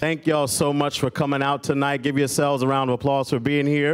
Thank y'all so much for coming out tonight. Give yourselves a round of applause for being here.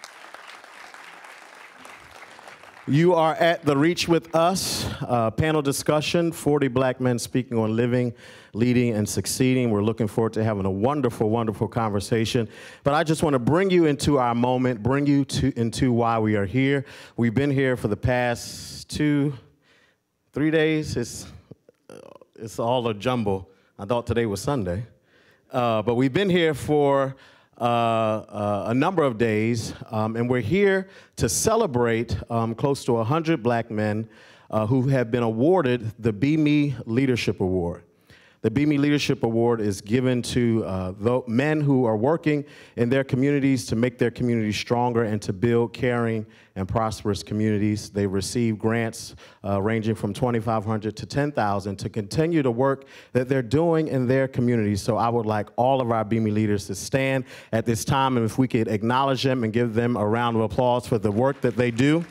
You are at the Reach with Us panel discussion, 40 black men speaking on living, leading, and succeeding. We're looking forward to having a wonderful, wonderful conversation. But I just want to bring you into our moment, bring you into why we are here. We've been here for the past 2-3 days. It's all a jumble. I thought today was Sunday. But we've been here for a number of days, and we're here to celebrate close to 100 black men who have been awarded the Be Me Leadership Award. The Be Me Leadership Award is given to men who are working in their communities to make their communities stronger and to build caring and prosperous communities. They receive grants ranging from $2,500 to $10,000 to continue the work that they're doing in their communities. So I would like all of our Be Me leaders to stand at this time, and if we could acknowledge them and give them a round of applause for the work that they do.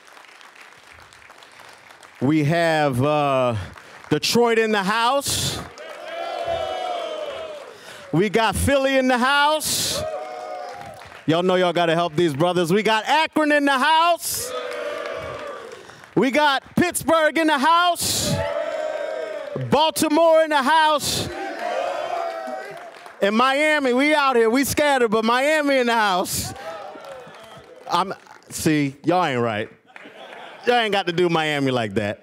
We have Detroit in the house. We got Philly in the house. Y'all know y'all got to help these brothers. We got Akron in the house. We got Pittsburgh in the house. Baltimore in the house. And Miami, we out here. We scattered, but Miami in the house. See, y'all ain't right. Y'all ain't got to do Miami like that.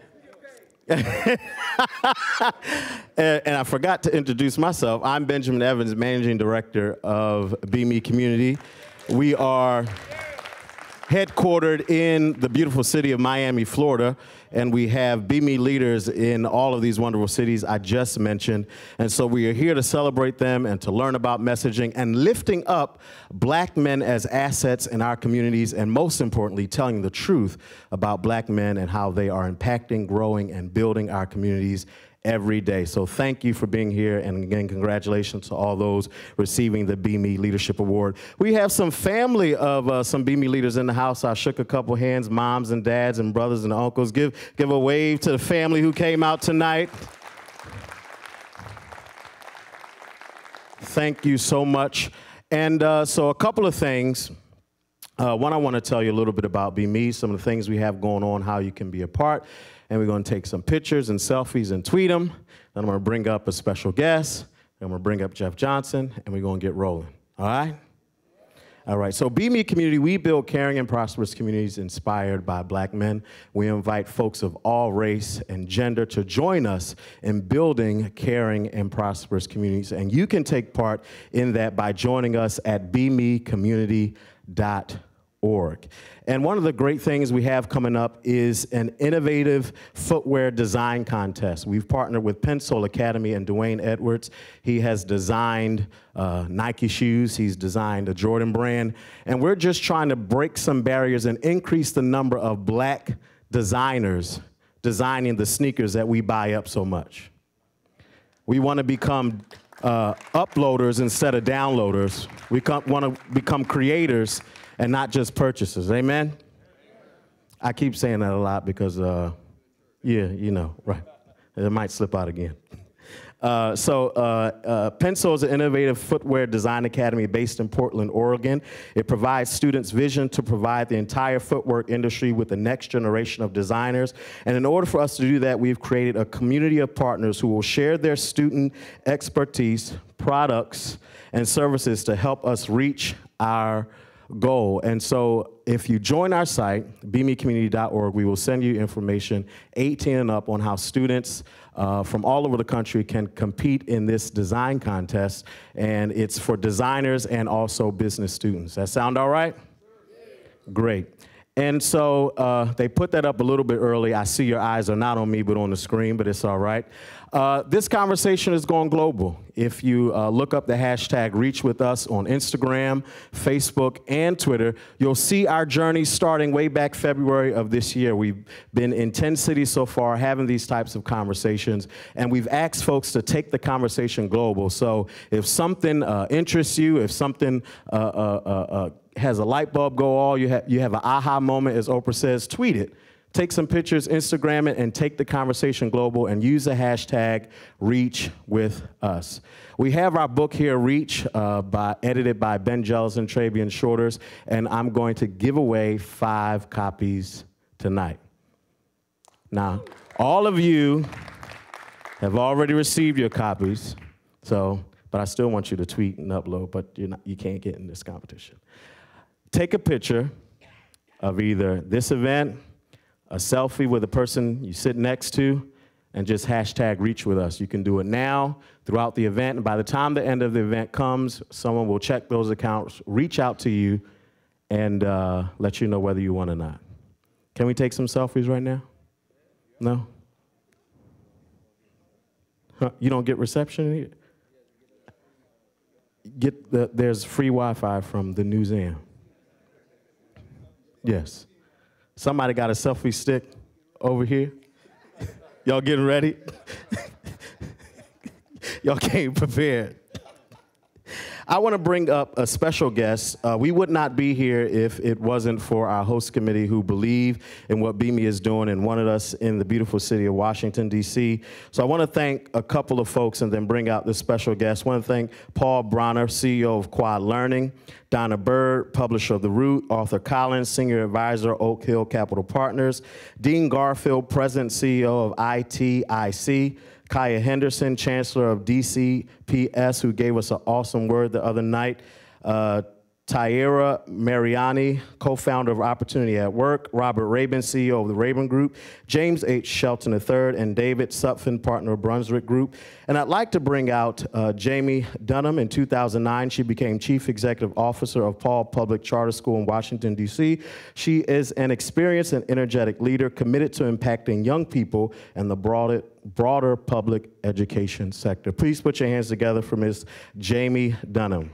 And I forgot to introduce myself. I'm Benjamin Evans, Managing Director of Be Me Community. We are headquartered in the beautiful city of Miami, Florida, and we have Be Me leaders in all of these wonderful cities I just mentioned. And so we are here to celebrate them and to learn about messaging and lifting up black men as assets in our communities, and most importantly, telling the truth about black men and how they are impacting, growing, and building our communities every day. So thank you for being here, and again, congratulations to all those receiving the Be Me Leadership Award. We have some family of some Be Me leaders in the house. I shook a couple hands, moms and dads and brothers and uncles. Give a wave to the family who came out tonight. Thank you so much. And so a couple of things. One, I want to tell you a little bit about Be Me, some of the things we have going on, how you can be a part. And we're going to take some pictures and selfies and tweet them. Then I'm going to bring up a special guest. Then I'm going to bring up Jeff Johnson, and we're going to get rolling. All right? All right. So Be Me Community, we build caring and prosperous communities inspired by black men. We invite folks of all race and gender to join us in building caring and prosperous communities. And you can take part in that by joining us at bemecommunity.org. And one of the great things we have coming up is an innovative footwear design contest. We've partnered with Pensole Academy and Dwayne Edwards. He has designed Nike shoes. He's designed a Jordan brand. And we're just trying to break some barriers and increase the number of black designers designing the sneakers that we buy up so much. We want to become uploaders instead of downloaders. We want to become creators and not just purchasers. Amen? I keep saying that a lot because, yeah, you know, right. It might slip out again. Pensole is an innovative footwear design academy based in Portland, Oregon. It provides students vision to provide the entire footwear industry with the next generation of designers. And in order for us to do that, we've created a community of partners who will share their student expertise, products, and services to help us reach our goal. And so if you join our site, bemecommunity.org, we will send you information 18 and up on how students from all over the country can compete in this design contest. And it's for designers and also business students. That sound all right? Great. And so they put that up a little bit early. I see your eyes are not on me, but on the screen, but it's all right. This conversation is going global. If you look up the hashtag #ReachWithUs on Instagram, Facebook, and Twitter, you'll see our journey starting way back February of this year. We've been in 10 cities so far having these types of conversations, and we've asked folks to take the conversation global. So if something interests you, if something has a light bulb go all, you have an aha moment, as Oprah says, tweet it Take some pictures, Instagram it, and take the conversation global, and use the hashtag #ReachWithUs. We have our book here, Reach, edited by Ben Jealous and Travian Shorters, and I'm going to give away 5 copies tonight. Now, all of you have already received your copies, but I still want you to tweet and upload, but you can't get in this competition. Take a picture of either this event, a selfie with the person you sit next to, and just hashtag reach with us. You can do it now, throughout the event, and by the time the end of the event comes, someone will check those accounts, reach out to you, and let you know whether you won or not. Can we take some selfies right now? No? Huh? You don't get reception here? There's free Wi-Fi from the museum. Yes. Somebody got a selfie stick over here? Y'all getting ready? Y'all came prepared. I want to bring up a special guest. We would not be here if it wasn't for our host committee who believe in what BME is doing and wanted us in the beautiful city of Washington, D.C. So I want to thank a couple of folks and then bring out this special guest. I want to thank Paul Bronner, CEO of Quad Learning, Donna Bird, publisher of The Root, Arthur Collins, senior advisor, Oak Hill Capital Partners, Dean Garfield, president, CEO of ITIC, Kaya Henderson, chancellor of DCPS, who gave us an awesome word the other night, Tyera Mariani, co-founder of Opportunity at Work, Robert Rabin, CEO of the Rabin Group, James H. Shelton III, and David Sutphin, partner of Brunswick Group. And I'd like to bring out Jamie Dunham. In 2009, she became Chief Executive Officer of Paul Public Charter School in Washington, D.C. She is an experienced and energetic leader committed to impacting young people and the broader public education sector. Please put your hands together for Ms. Jamie Dunham.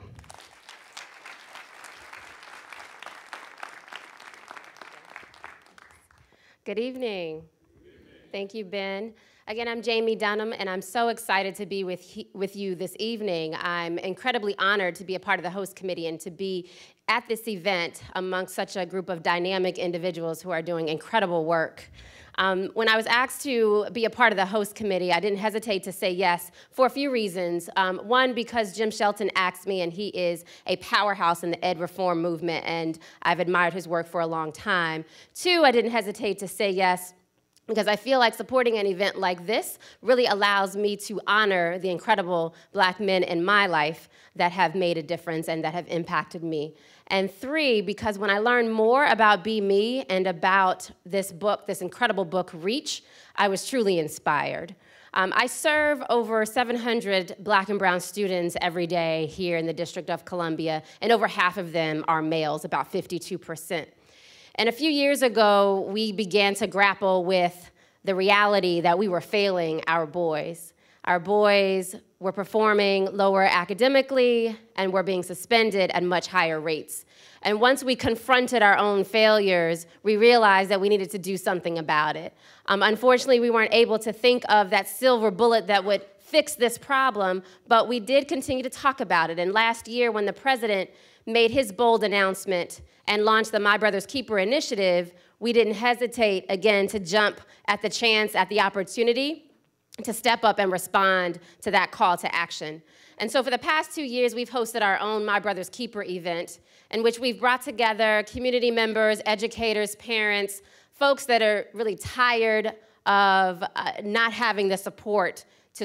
Good evening. Thank you, Ben. Again, I'm Jamie Dunham, and I'm so excited to be with you this evening. I'm incredibly honored to be a part of the host committee and to be at this event amongst such a group of dynamic individuals who are doing incredible work. When I was asked to be a part of the host committee, I didn't hesitate to say yes for a few reasons. One, because Jim Shelton asked me, and he is a powerhouse in the ed reform movement, and I've admired his work for a long time. Two, I didn't hesitate to say yes because I feel like supporting an event like this really allows me to honor the incredible Black men in my life that have made a difference and that have impacted me. And three, because when I learned more about Be Me and about this book, this incredible book, Reach, I was truly inspired. I serve over 700 Black and brown students every day here in the District of Columbia, and over half of them are males, about 52%. And a few years ago, we began to grapple with the reality that we were failing our boys. Our boys were performing lower academically and were being suspended at much higher rates. And once we confronted our own failures, we realized that we needed to do something about it. Unfortunately, we weren't able to think of that silver bullet that would fix this problem, but we did continue to talk about it. And last year, when the president made his bold announcement and launched the My Brother's Keeper initiative, we didn't hesitate again to jump at the chance, at the opportunity to step up and respond to that call to action. And so for the past 2 years, we've hosted our own My Brother's Keeper event in which we've brought together community members, educators, parents, folks that are really tired of not having the support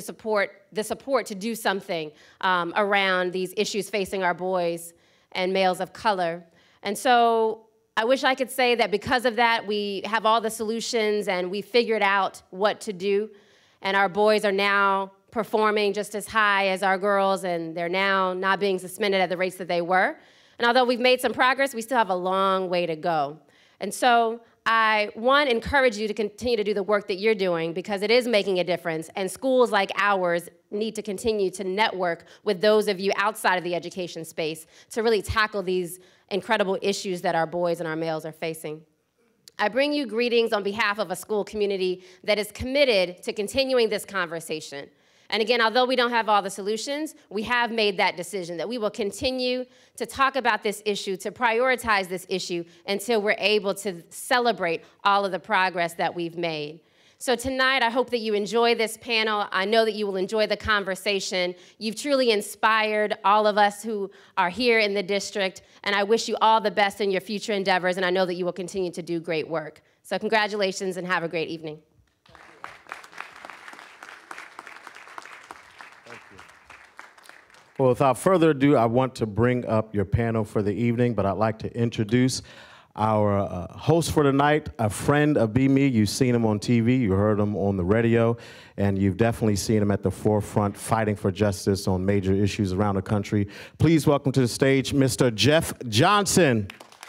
to do something around these issues facing our boys and males of color. And so I wish I could say that because of that, we have all the solutions and we figured out what to do. And our boys are now performing just as high as our girls, and they're now not being suspended at the rates that they were. And although we've made some progress, we still have a long way to go. And so I, one, encourage you to continue to do the work that you're doing because it is making a difference, and schools like ours need to continue to network with those of you outside of the education space to really tackle these incredible issues that our boys and our males are facing. I bring you greetings on behalf of a school community that is committed to continuing this conversation And again, although we don't have all the solutions, we have made that decision that we will continue to talk about this issue, to prioritize this issue until we're able to celebrate all of the progress that we've made. So tonight, I hope that you enjoy this panel. I know that you will enjoy the conversation. You've truly inspired all of us who are here in the district, and I wish you all the best in your future endeavors, and I know that you will continue to do great work. So congratulations, and have a great evening. Well, without further ado, I want to bring up your panel for the evening, but I'd like to introduce our host for tonight, a friend of Me. You've seen him on TV, you heard him on the radio, and you've definitely seen him at the forefront fighting for justice on major issues around the country. Please welcome to the stage, Mr. Jeff Johnson.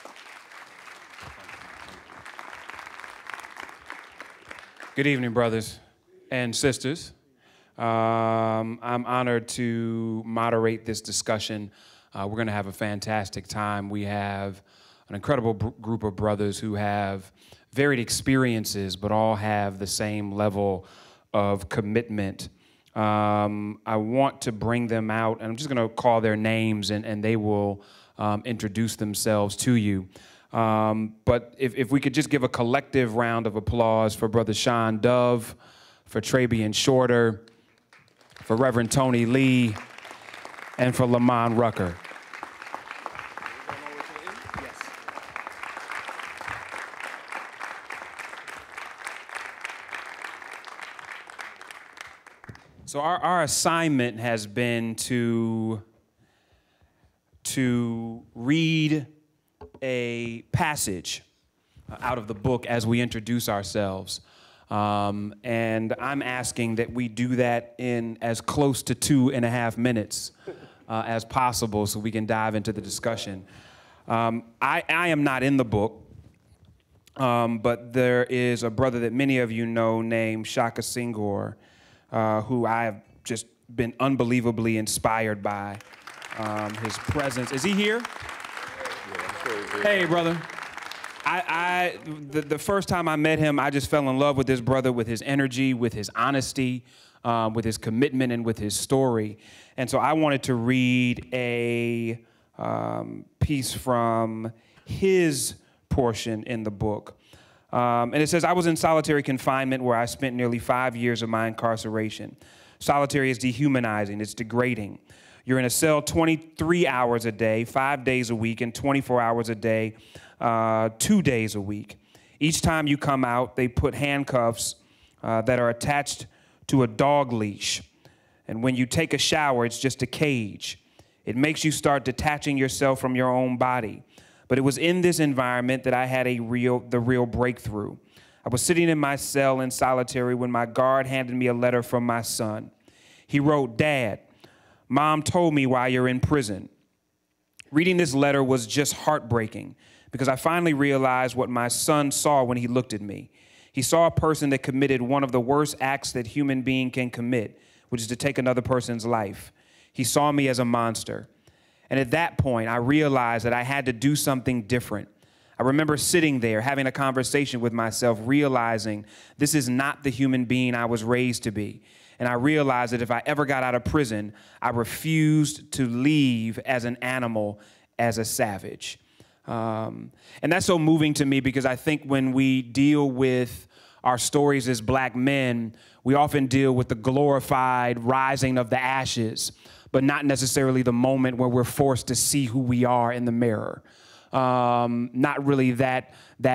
Good evening, brothers and sisters. I'm honored to moderate this discussion. We're going to have a fantastic time. We have an incredible group of brothers who have varied experiences, but all have the same level of commitment. I want to bring them out, and I'm just going to call their names, and they will introduce themselves to you. But if we could just give a collective round of applause for Brother Sean Dove, for Trabian Shorter, for Reverend Tony Lee, and for Lamont Rucker. So our assignment has been to read a passage out of the book as we introduce ourselves. And I'm asking that we do that in as close to 2.5 minutes as possible so we can dive into the discussion. I am not in the book, but there is a brother that many of you know named Shaka Senghor, who I have just been unbelievably inspired by. His presence. Is he here? Hey, brother. The first time I met him, I just fell in love with this brother, with his energy, with his honesty, with his commitment, and with his story. And so I wanted to read a piece from his portion in the book. And it says, I was in solitary confinement where I spent nearly 5 years of my incarceration. Solitary is dehumanizing, it's degrading. You're in a cell 23 hours a day, 5 days a week, and 24 hours a day, 2 days a week. Each time you come out, they put handcuffs that are attached to a dog leash. And when you take a shower, it's just a cage. It makes you start detaching yourself from your own body. But it was in this environment that I had the real breakthrough. I was sitting in my cell in solitary when my guard handed me a letter from my son. He wrote, Dad, Mom told me why you're in prison. Reading this letter was just heartbreaking because I finally realized what my son saw when he looked at me. He saw a person that committed one of the worst acts that human being can commit, which is to take another person's life. He saw me as a monster. And at that point, I realized that I had to do something different. I remember sitting there, having a conversation with myself, realizing this is not the human being I was raised to be. And I realized that if I ever got out of prison, I refused to leave as an animal, as a savage. And that's so moving to me because I think when we deal with our stories as black men, we often deal with the glorified rising of the ashes, but not necessarily the moment where we're forced to see who we are in the mirror. Not really the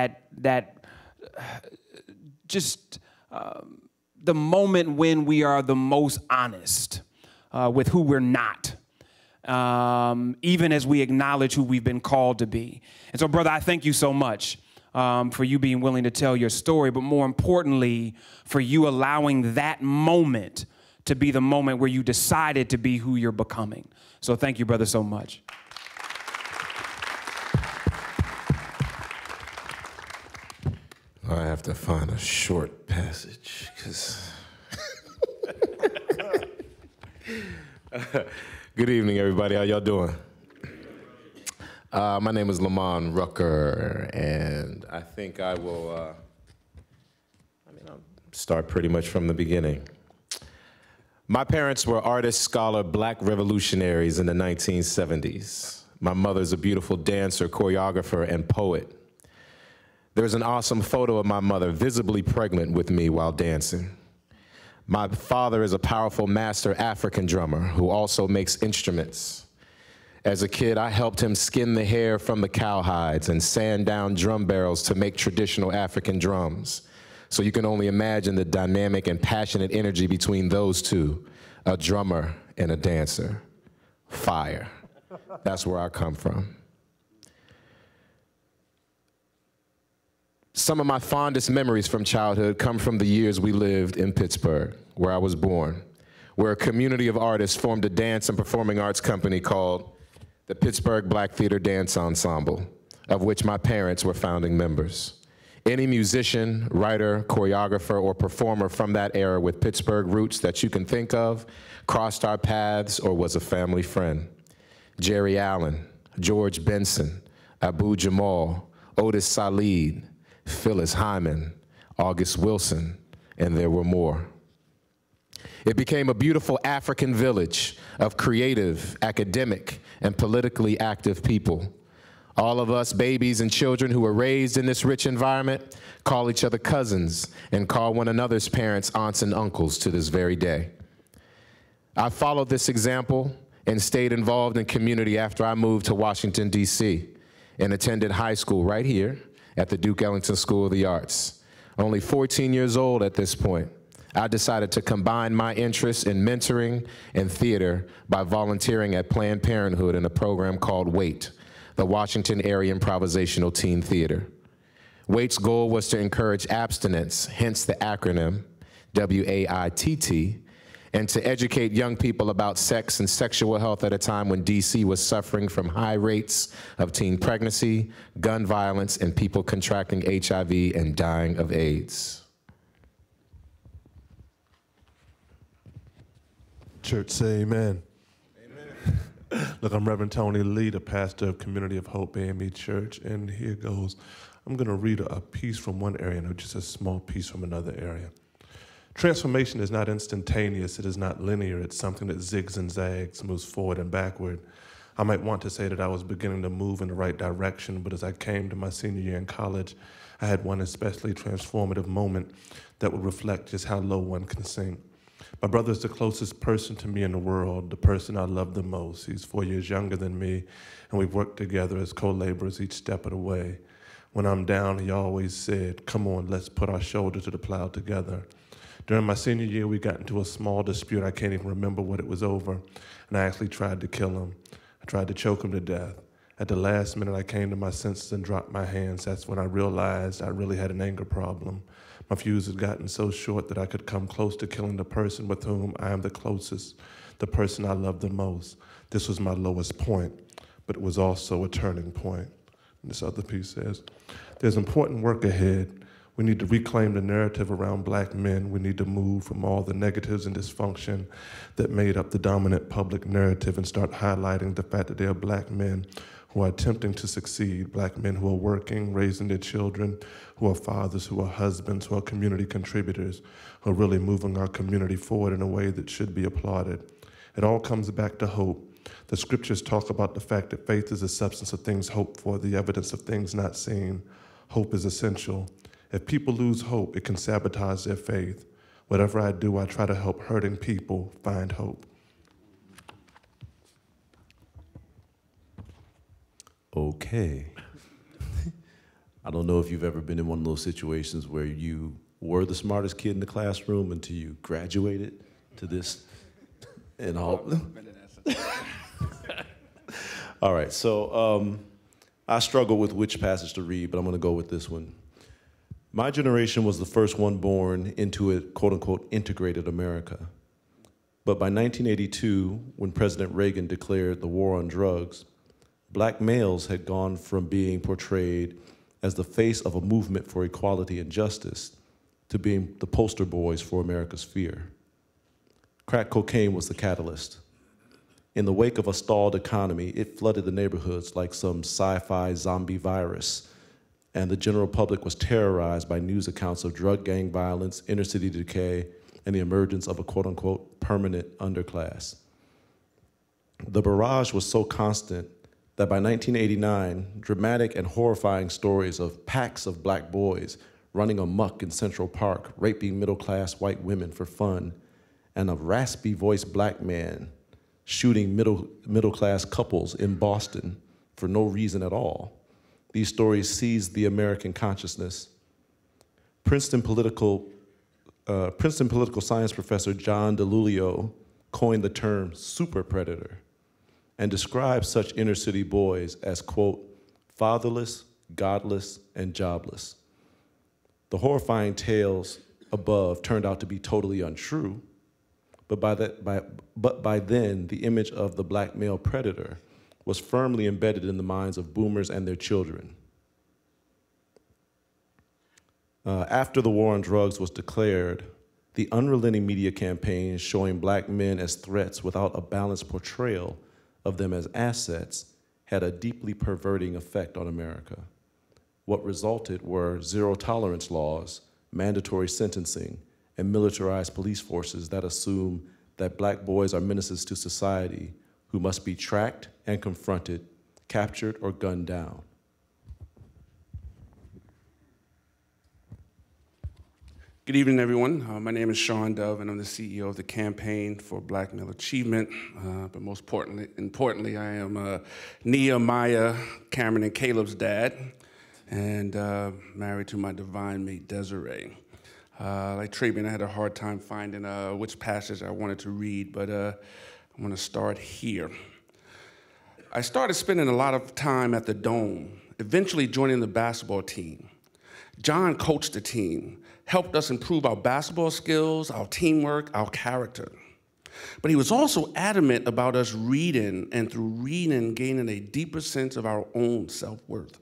moment when we are the most honest with who we're not, even as we acknowledge who we've been called to be. And so, brother, I thank you so much for you being willing to tell your story, but more importantly, for you allowing that moment to be the moment where you decided to be who you're becoming. So thank you, brother, so much. I have to find a short passage, because... Good evening, everybody. How y'all doing? My name is Lamont Rucker, and I think I will I'll start pretty much from the beginning. My parents were artist, scholar, black revolutionaries in the 1970s. My mother's a beautiful dancer, choreographer, and poet. There's an awesome photo of my mother visibly pregnant with me while dancing. My father is a powerful master African drummer who also makes instruments. As a kid, I helped him skin the hair from the cowhides and sand down drum barrels to make traditional African drums. So you can only imagine the dynamic and passionate energy between those two, a drummer and a dancer. Fire. That's where I come from. Some of my fondest memories from childhood come from the years we lived in Pittsburgh, where I was born, where a community of artists formed a dance and performing arts company called the Pittsburgh Black Theater Dance Ensemble, of which my parents were founding members. Any musician, writer, choreographer, or performer from that era with Pittsburgh roots that you can think of crossed our paths or was a family friend. Jerry Allen, George Benson, Abu Jamal, Otis Salid, Phyllis Hyman, August Wilson, and there were more. It became a beautiful African village of creative, academic, and politically active people. All of us babies and children who were raised in this rich environment call each other cousins and call one another's parents aunts and uncles to this very day. I followed this example and stayed involved in community after I moved to Washington, D.C. and attended high school right here at the Duke Ellington School of the Arts. Only 14 years old at this point, I decided to combine my interests in mentoring and theater by volunteering at Planned Parenthood in a program called WAIT, the Washington Area Improvisational Teen Theater. WAIT's goal was to encourage abstinence, hence the acronym WAITT, and to educate young people about sex and sexual health at a time when DC was suffering from high rates of teen pregnancy, gun violence, and people contracting HIV and dying of AIDS. Church say amen. Amen. Look, I'm Reverend Tony Lee, the pastor of Community of Hope AME Church, and here goes. I'm going to read a piece from one area and just a small piece from another area. Transformation is not instantaneous, it is not linear, it's something that zigs and zags, moves forward and backward. I might want to say that I was beginning to move in the right direction, but as I came to my senior year in college, I had one especially transformative moment that would reflect just how low one can sink. My brother is the closest person to me in the world, the person I love the most. He's 4 years younger than me, and we've worked together as co-laborers each step of the way. When I'm down, he always said, "Come on, let's put our shoulder to the plow together." During my senior year, we got into a small dispute. I can't even remember what it was over, and I actually tried to kill him. I tried to choke him to death. At the last minute, I came to my senses and dropped my hands. That's when I realized I really had an anger problem. My fuse had gotten so short that I could come close to killing the person with whom I am the closest, the person I love the most. This was my lowest point, but it was also a turning point. And this other piece says, there's important work ahead. We need to reclaim the narrative around black men. We need to move from all the negatives and dysfunction that made up the dominant public narrative and start highlighting the fact that there are black men who are attempting to succeed, black men who are working, raising their children, who are fathers, who are husbands, who are community contributors, who are really moving our community forward in a way that should be applauded. It all comes back to hope. The scriptures talk about the fact that faith is the substance of things hoped for, the evidence of things not seen. Hope is essential. If people lose hope, it can sabotage their faith. Whatever I do, I try to help hurting people find hope. Okay. I don't know if you've ever been in one of those situations where you were the smartest kid in the classroom until you graduated to this and all. All right, so I struggle with which passage to read, but I'm gonna go with this one. My generation was the first one born into a quote unquote integrated America. But by 1982, when President Reagan declared the war on drugs, black males had gone from being portrayed as the face of a movement for equality and justice to being the poster boys for America's fear. Crack cocaine was the catalyst. In the wake of a stalled economy, it flooded the neighborhoods like some sci-fi zombie virus, and the general public was terrorized by news accounts of drug gang violence, inner city decay, and the emergence of a quote-unquote permanent underclass. The barrage was so constant that by 1989, dramatic and horrifying stories of packs of black boys running amok in Central Park, raping middle-class white women for fun, and a raspy-voiced black man shooting middle-class couples in Boston for no reason at all. These stories seized the American consciousness. Princeton political science professor John DeLulio coined the term super predator and described such inner city boys as, quote, fatherless, godless, and jobless. The horrifying tales above turned out to be totally untrue, but by then, the image of the black male predator was firmly embedded in the minds of boomers and their children. After the war on drugs was declared, the unrelenting media campaigns showing black men as threats without a balanced portrayal of them as assets had a deeply perverting effect on America. What resulted were zero-tolerance laws, mandatory sentencing, and militarized police forces that assume that black boys are menaces to society who must be tracked and confronted, captured, or gunned down. Good evening, everyone. My name is Sean Dove, and I'm the CEO of the Campaign for Black Male Achievement. But most importantly, I am Nehemiah, Cameron, and Caleb's dad, and married to my divine mate, Desiree. Like Travian, I had a hard time finding which passage I wanted to read, but I'm going to start here. I started spending a lot of time at the Dome, eventually joining the basketball team. John coached the team, helped us improve our basketball skills, our teamwork, our character. But he was also adamant about us reading, and through reading, gaining a deeper sense of our own self-worth.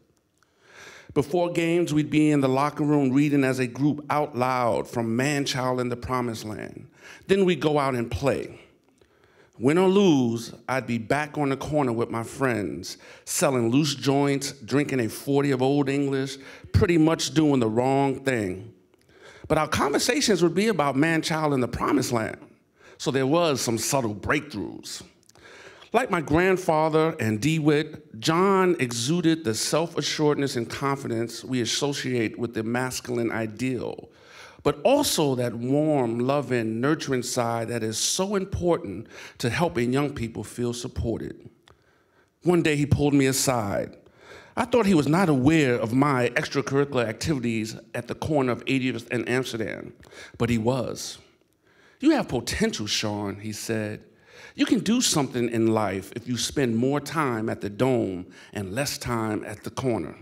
Before games, we'd be in the locker room reading as a group out loud from Man-Child in the Promised Land. Then we'd go out and play. Win or lose, I'd be back on the corner with my friends, selling loose joints, drinking a 40 of Old English, pretty much doing the wrong thing. But our conversations would be about Man-Child in the Promised Land, so there was some subtle breakthroughs. Like my grandfather and DeWitt, John exuded the self-assuredness and confidence we associate with the masculine ideal, but also that warm, loving, nurturing side that is so important to helping young people feel supported. One day he pulled me aside. I thought he was not aware of my extracurricular activities at the corner of 80th and Amsterdam, but he was. You have potential, Sean, he said. You can do something in life if you spend more time at the Dome and less time at the corner.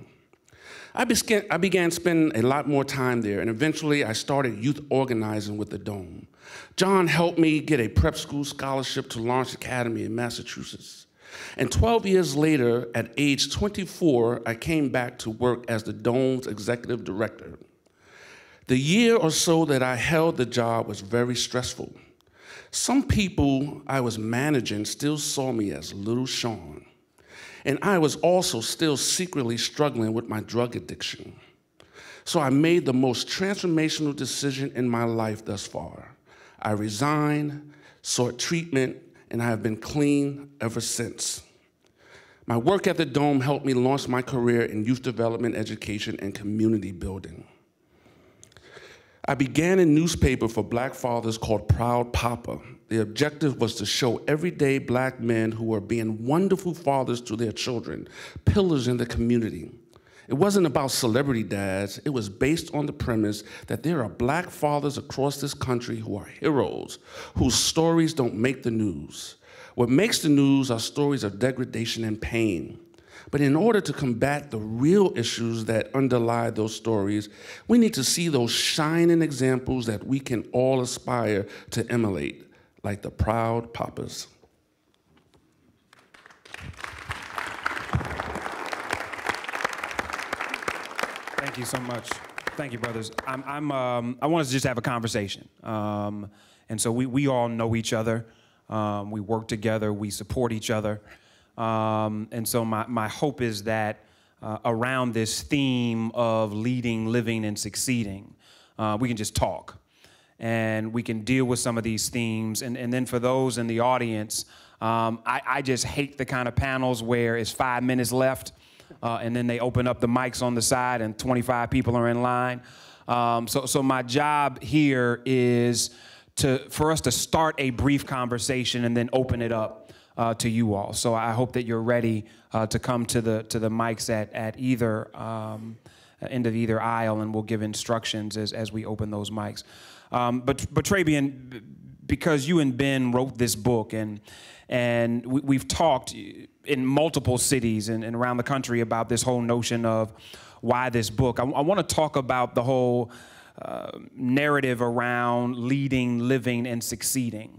I began spending a lot more time there, and eventually I started youth organizing with the Dome. John helped me get a prep school scholarship to Lawrence Academy in Massachusetts. And 12 years later, at age 24, I came back to work as the Dome's executive director. The year or so that I held the job was very stressful. Some people I was managing still saw me as Little Sean. And I was also still secretly struggling with my drug addiction. So I made the most transformational decision in my life thus far. I resigned, sought treatment, and I have been clean ever since. My work at the Dome helped me launch my career in youth development, education, and community building. I began a newspaper for black fathers called Proud Papa. The objective was to show everyday black men who were being wonderful fathers to their children, pillars in the community. It wasn't about celebrity dads. It was based on the premise that there are black fathers across this country who are heroes, whose stories don't make the news. What makes the news are stories of degradation and pain. But in order to combat the real issues that underlie those stories, we need to see those shining examples that we can all aspire to emulate, like the Proud Papas. Thank you so much. Thank you, brothers. I want us to just have a conversation. And so we all know each other. We work together. We support each other. And so my hope is that around this theme of leading, living, and succeeding, we can just talk. and we can deal with some of these themes. And then for those in the audience, I just hate the kind of panels where it's 5 minutes left, and then they open up the mics on the side and 25 people are in line. So my job here is for us to start a brief conversation and then open it up to you all. So I hope that you're ready to come to the mics at either end of either aisle, and we'll give instructions as we open those mics. But Trabian, because you and Ben wrote this book, and we've talked in multiple cities and around the country about this whole notion of why this book. I want to talk about the whole narrative around leading, living, and succeeding.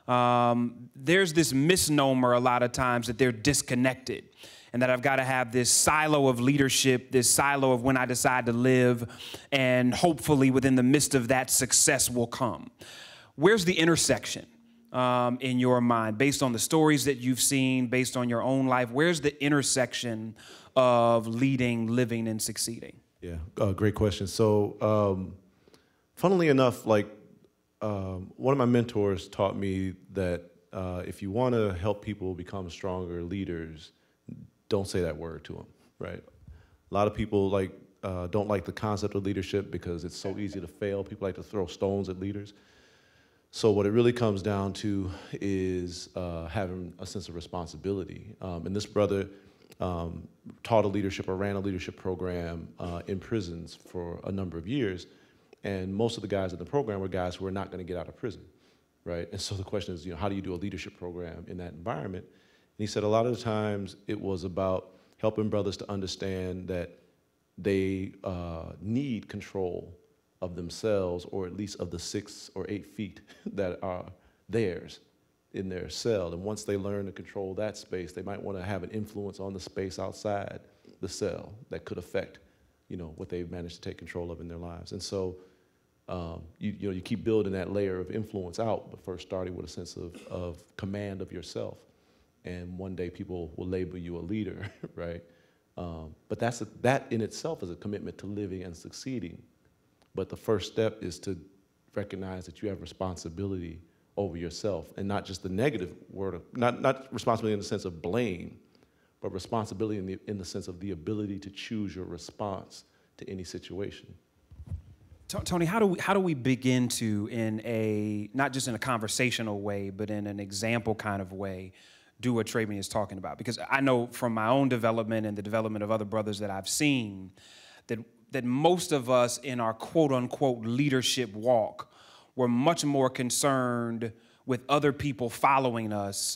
There's this misnomer a lot of times that they're disconnected, and that I've got to have this silo of leadership, this silo of when I decide to live, and hopefully within the midst of that, success will come. Where's the intersection in your mind, based on the stories that you've seen, based on your own life? Where's the intersection of leading, living, and succeeding? Yeah, great question. So, funnily enough, like one of my mentors taught me that if you want to help people become stronger leaders, don't say that word to them, right? A lot of people don't like the concept of leadership because it's so easy to fail. People like to throw stones at leaders. So what it really comes down to is having a sense of responsibility. And this brother taught a leadership or ran a leadership program in prisons for a number of years. And most of the guys in the program were guys who were not going to get out of prison, right? And so the question is, how do you do a leadership program in that environment? And he said a lot of the times it was about helping brothers to understand that they need control of themselves, or at least of the 6 or 8 feet that are theirs in their cell. And once they learn to control that space, they might want to have an influence on the space outside the cell that could affect, what they've managed to take control of in their lives. And so, you keep building that layer of influence out, but first starting with a sense of command of yourself. And one day people will label you a leader, right? But that in itself is a commitment to living and succeeding. But the first step is to recognize that you have responsibility over yourself, and not just the negative word of, not responsibility in the sense of blame, but responsibility in the sense of the ability to choose your response to any situation. Tony, how do we begin to, not just in a conversational way, but in an example kind of way, do what Trabian is talking about? Because I know from my own development and the development of other brothers that I've seen, that most of us in our quote-unquote leadership walk were much more concerned with other people following us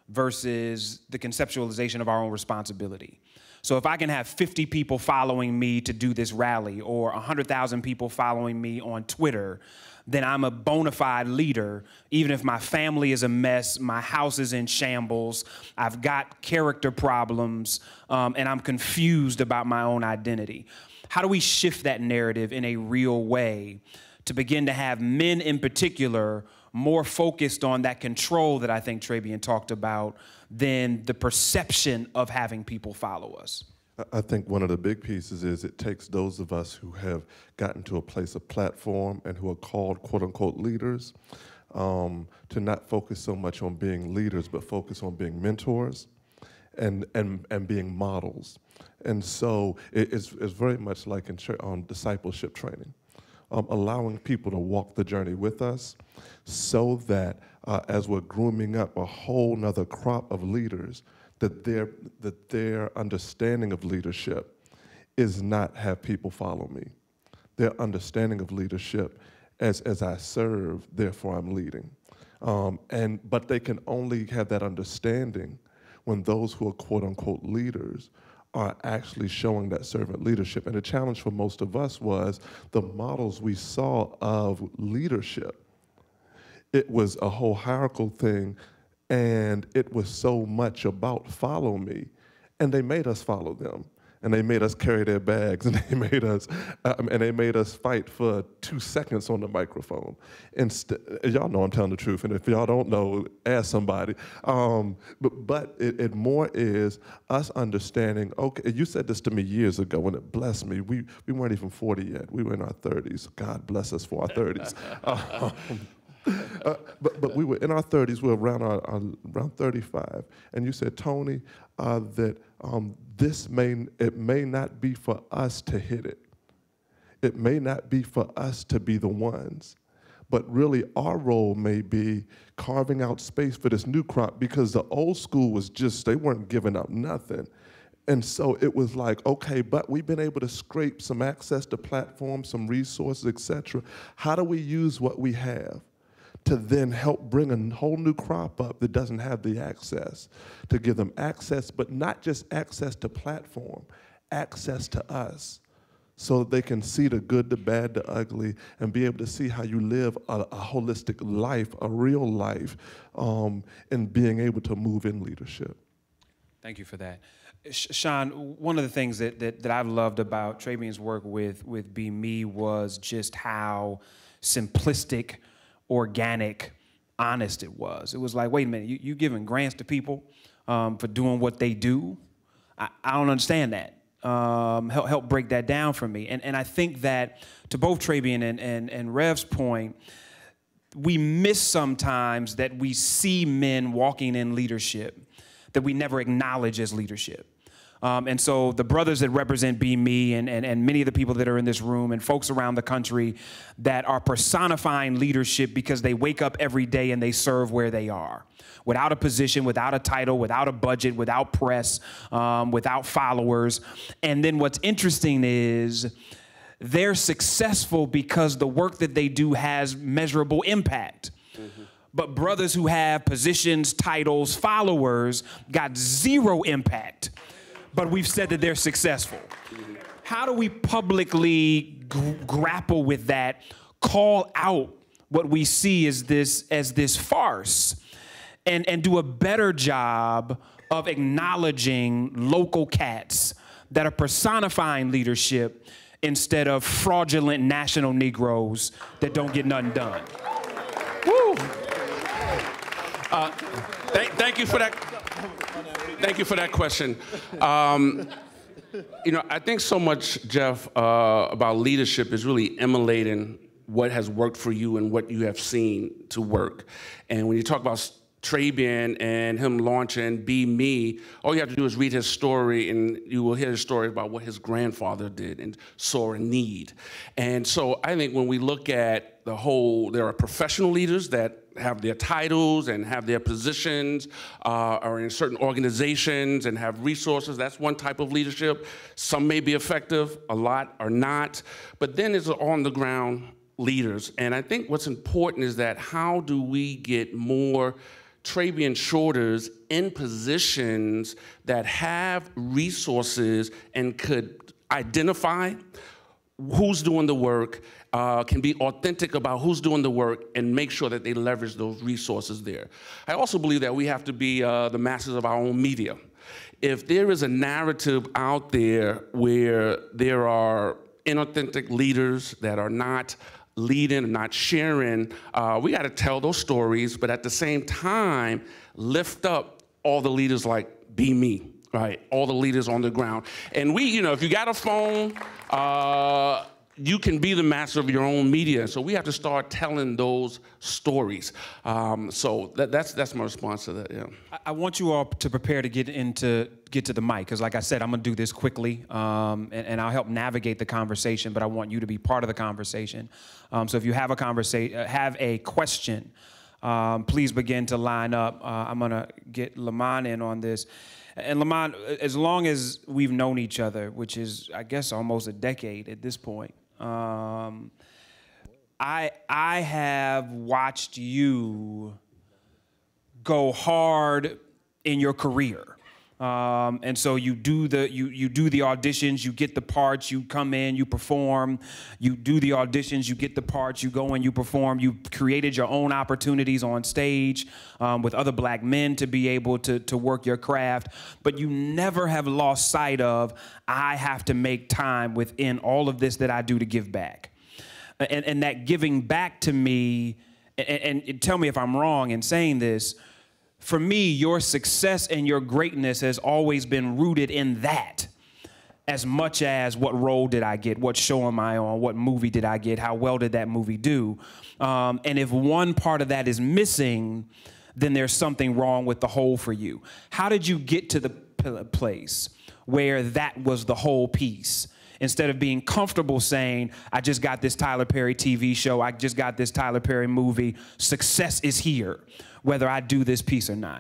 versus the conceptualization of our own responsibility. So if I can have 50 people following me to do this rally, or 100,000 people following me on Twitter, then I'm a bona fide leader, even if my family is a mess, my house is in shambles, I've got character problems, and I'm confused about my own identity. How do we shift that narrative in a real way to begin to have men in particular more focused on that control that I think Trabian talked about than the perception of having people follow us? I think one of the big pieces is it takes those of us who have gotten to a place of platform and who are called quote-unquote leaders to not focus so much on being leaders, but focus on being mentors and being models. And so it's very much like in discipleship training, allowing people to walk the journey with us so that as we're grooming up a whole nother crop of leaders, that their understanding of leadership is not have people follow me. Their understanding of leadership as I serve, therefore I'm leading. But they can only have that understanding when those who are quote-unquote leaders are actually showing that servant leadership. And the challenge for most of us was the models we saw of leadership. It was a whole hierarchical thing, and it was so much about follow me, and they made us follow them. and they made us carry their bags, and they made us fight for 2 seconds on the microphone. Y'all know I'm telling the truth, and if y'all don't know, ask somebody. But it more is us understanding. Okay, you said this to me years ago, and it blessed me. We weren't even 40 yet. We were in our 30s. God bless us for our 30s. But we were in our 30s. We were around 35, and you said, Tony, that it may not be for us to hit it. It may not be for us to be the ones, but really our role may be carving out space for this new crop, because the old school was they weren't giving up nothing. And so it was like, okay, but we've been able to scrape some access to platforms, some resources, et cetera. How do we use what we have to then help bring a whole new crop up that doesn't have the access, to give them access, but not just access to platform, access to us, so that they can see the good, the bad, the ugly, and be able to see how you live a holistic life, a real life, and being able to move in leadership. Thank you for that. Sean, one of the things that I've loved about Travian's work with Be Me was just how simplistic, organic, honest it was. It was like, wait a minute, you giving grants to people for doing what they do? I don't understand that. Help break that down for me. And I think that, to both Travian and Rev's point, we miss sometimes that we see men walking in leadership that we never acknowledge as leadership. And so the brothers that represent Be Me and many of the people that are in this room and folks around the country that are personifying leadership because they wake up every day and they serve where they are, without a position, without a title, without a budget, without press, without followers. And then what's interesting is they're successful because the work that they do has measurable impact. Mm-hmm. But brothers who have positions, titles, followers got zero impact. But we've said that they're successful. How do we publicly grapple with that, call out what we see as this farce, and do a better job of acknowledging local cats that are personifying leadership instead of fraudulent national Negroes that don't get nothing done? Woo! Thank you for that. Thank you for that question. You know, I think so much, Jeff, about leadership is really emulating what has worked for you and what you have seen to work. And when you talk about Travian and him launching Be Me, all you have to do is read his story and you will hear his story about what his grandfather did and saw a need. And so I think when we look at the whole, there are professional leaders that have their titles and have their positions, are in certain organizations and have resources. That's one type of leadership. Some may be effective, a lot are not. But then there's on the ground leaders. And I think what's important is that how do we get more Travian Shorters in positions that have resources and could identify who's doing the work, can be authentic about who's doing the work, and make sure that they leverage those resources there. I also believe that we have to be the masters of our own media. If there is a narrative out there where there are inauthentic leaders that are not leading and not sharing, we got to tell those stories, but at the same time, lift up all the leaders like Be Me, right? All the leaders on the ground. And we, you know, if you got a phone, you can be the master of your own media. So we have to start telling those stories. So that's my response to that, yeah. I want you all to prepare to get to the mic, because like I said, I'm gonna do this quickly, and I'll help navigate the conversation, but I want you to be part of the conversation. So if you have a question, please begin to line up. I'm gonna get Lamont in on this. And Lamont, as long as we've known each other, which is, I guess, almost a decade at this point, I have watched you go hard in your career. And so you do the auditions, you get the parts, you come in, you perform, you do the auditions, you get the parts, you go in, you perform. You created your own opportunities on stage with other black men to be able to work your craft, but you never have lost sight of, I have to make time within all of this that I do to give back. And that giving back to me, and tell me if I'm wrong in saying this, for me, your success and your greatness has always been rooted in that, as much as what role did I get, what show am I on, what movie did I get, how well did that movie do. And if one part of that is missing, then there's something wrong with the whole for you. How did you get to the place where that was the whole piece? Instead of being comfortable saying, I just got this Tyler Perry TV show, I just got this Tyler Perry movie, success is here, whether I do this piece or not?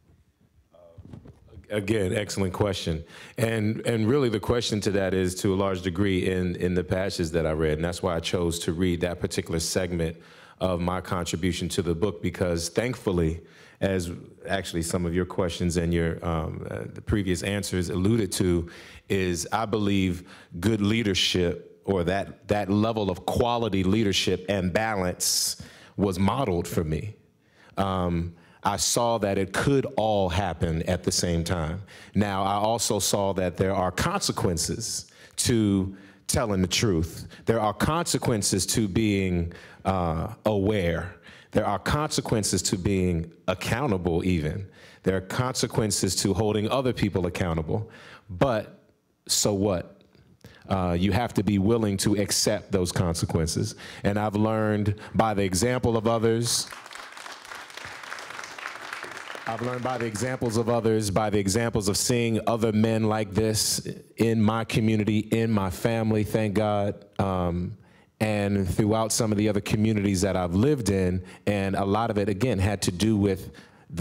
Again, excellent question. And really the question to that is, to a large degree, in the passages that I read. And that's why I chose to read that particular segment of my contribution to the book, because thankfully, as actually some of your questions and your the previous answers alluded to, is I believe good leadership, or that level of quality leadership and balance, was modeled for me. I saw that it could all happen at the same time. Now, I also saw that there are consequences to telling the truth. There are consequences to being aware. There are consequences to being accountable even. There are consequences to holding other people accountable. But so what? You have to be willing to accept those consequences. And I've learned by the example of others, by the examples of seeing other men like this in my community, in my family, thank God, and throughout some of the other communities that I've lived in. And a lot of it, again, had to do with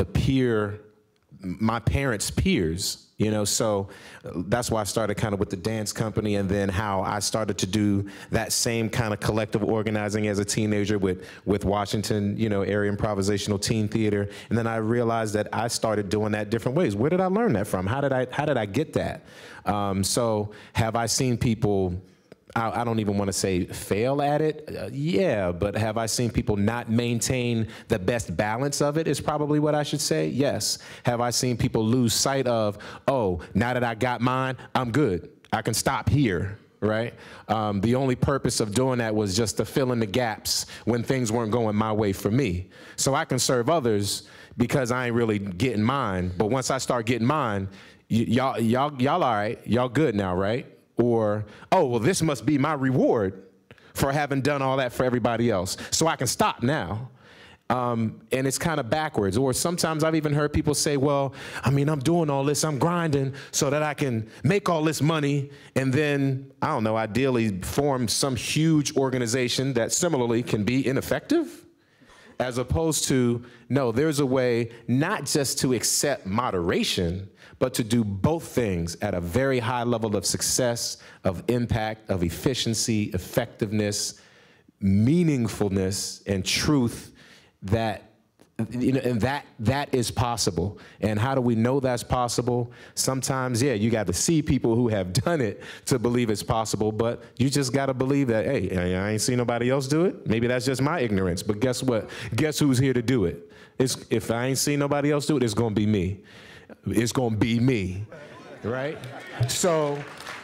my parents' peers. You know, so that's why I started kind of with the dance company, and then how I started to do that same kind of collective organizing as a teenager with Washington, you know, area improvisational teen theater. And then I realized that I started doing that different ways. Where did I learn that from? How did I get that? So have I seen people, I don't even want to say fail at it, yeah, but have I seen people not maintain the best balance of it is probably what I should say, yes. Have I seen people lose sight of, oh, now that I got mine, I'm good, I can stop here, right? The only purpose of doing that was just to fill in the gaps when things weren't going my way for me. So I can serve others because I ain't really getting mine, but once I start getting mine, y'all all right, y'all good now, right? Or, oh, well, this must be my reward for having done all that for everybody else, so I can stop now. And it's kind of backwards. Or sometimes I've even heard people say, well, I mean, I'm doing all this, I'm grinding so that I can make all this money, and then, I don't know, ideally form some huge organization that similarly can be ineffective. As opposed to, no, there's a way not just to accept moderation, but to do both things at a very high level of success, of impact, of efficiency, effectiveness, meaningfulness, and truth, that, you know, and that is possible. And how do we know that's possible? Sometimes, yeah, you got to see people who have done it to believe it's possible, but you just got to believe that, hey, I ain't seen nobody else do it. Maybe that's just my ignorance, but guess what? Guess who's here to do it? If I ain't seen nobody else do it, it's going to be me. It's going to be me, right? So,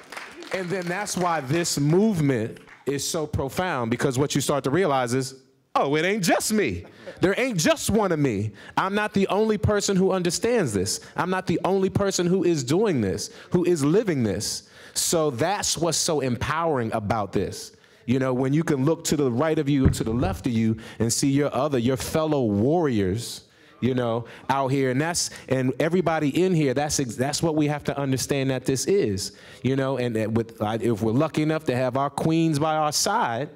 and then that's why this movement is so profound, because what you start to realize is, oh, it ain't just me. There ain't just one of me. I'm not the only person who understands this. I'm not the only person who is doing this, who is living this. So that's what's so empowering about this. You know, when you can look to the right of you and to the left of you and see your fellow warriors, you know, out here, and everybody in here, that's what we have to understand that this is, you know, and if we're lucky enough to have our queens by our side,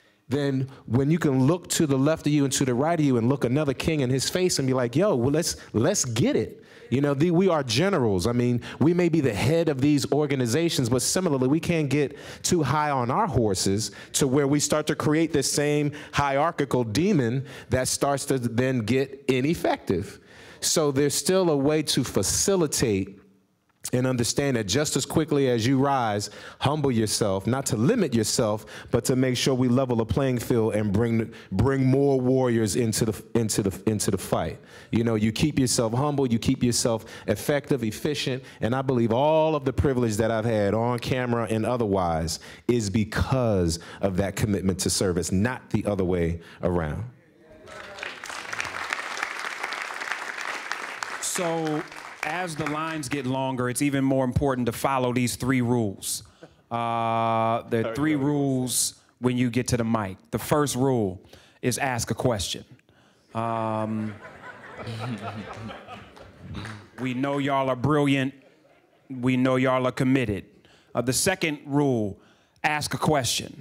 then when you can look to the left of you and to the right of you and look another king in his face and be like, yo, well, let's get it. You know, we are generals. I mean, we may be the head of these organizations, but similarly, we can't get too high on our horses to where we start to create this same hierarchical demon that starts to then get ineffective. So there's still a way to facilitate And understand that just as quickly as you rise, humble yourself, not to limit yourself, but to make sure we level the playing field and bring more warriors into the fight. You know, you keep yourself humble, you keep yourself effective, efficient, and I believe all of the privilege that I've had on camera and otherwise is because of that commitment to service, not the other way around. So, as the lines get longer, it's even more important to follow these 3 rules. There are 3 rules when you get to the mic. The first rule is ask a question. We know y'all are brilliant. We know y'all are committed. The second rule, ask a question.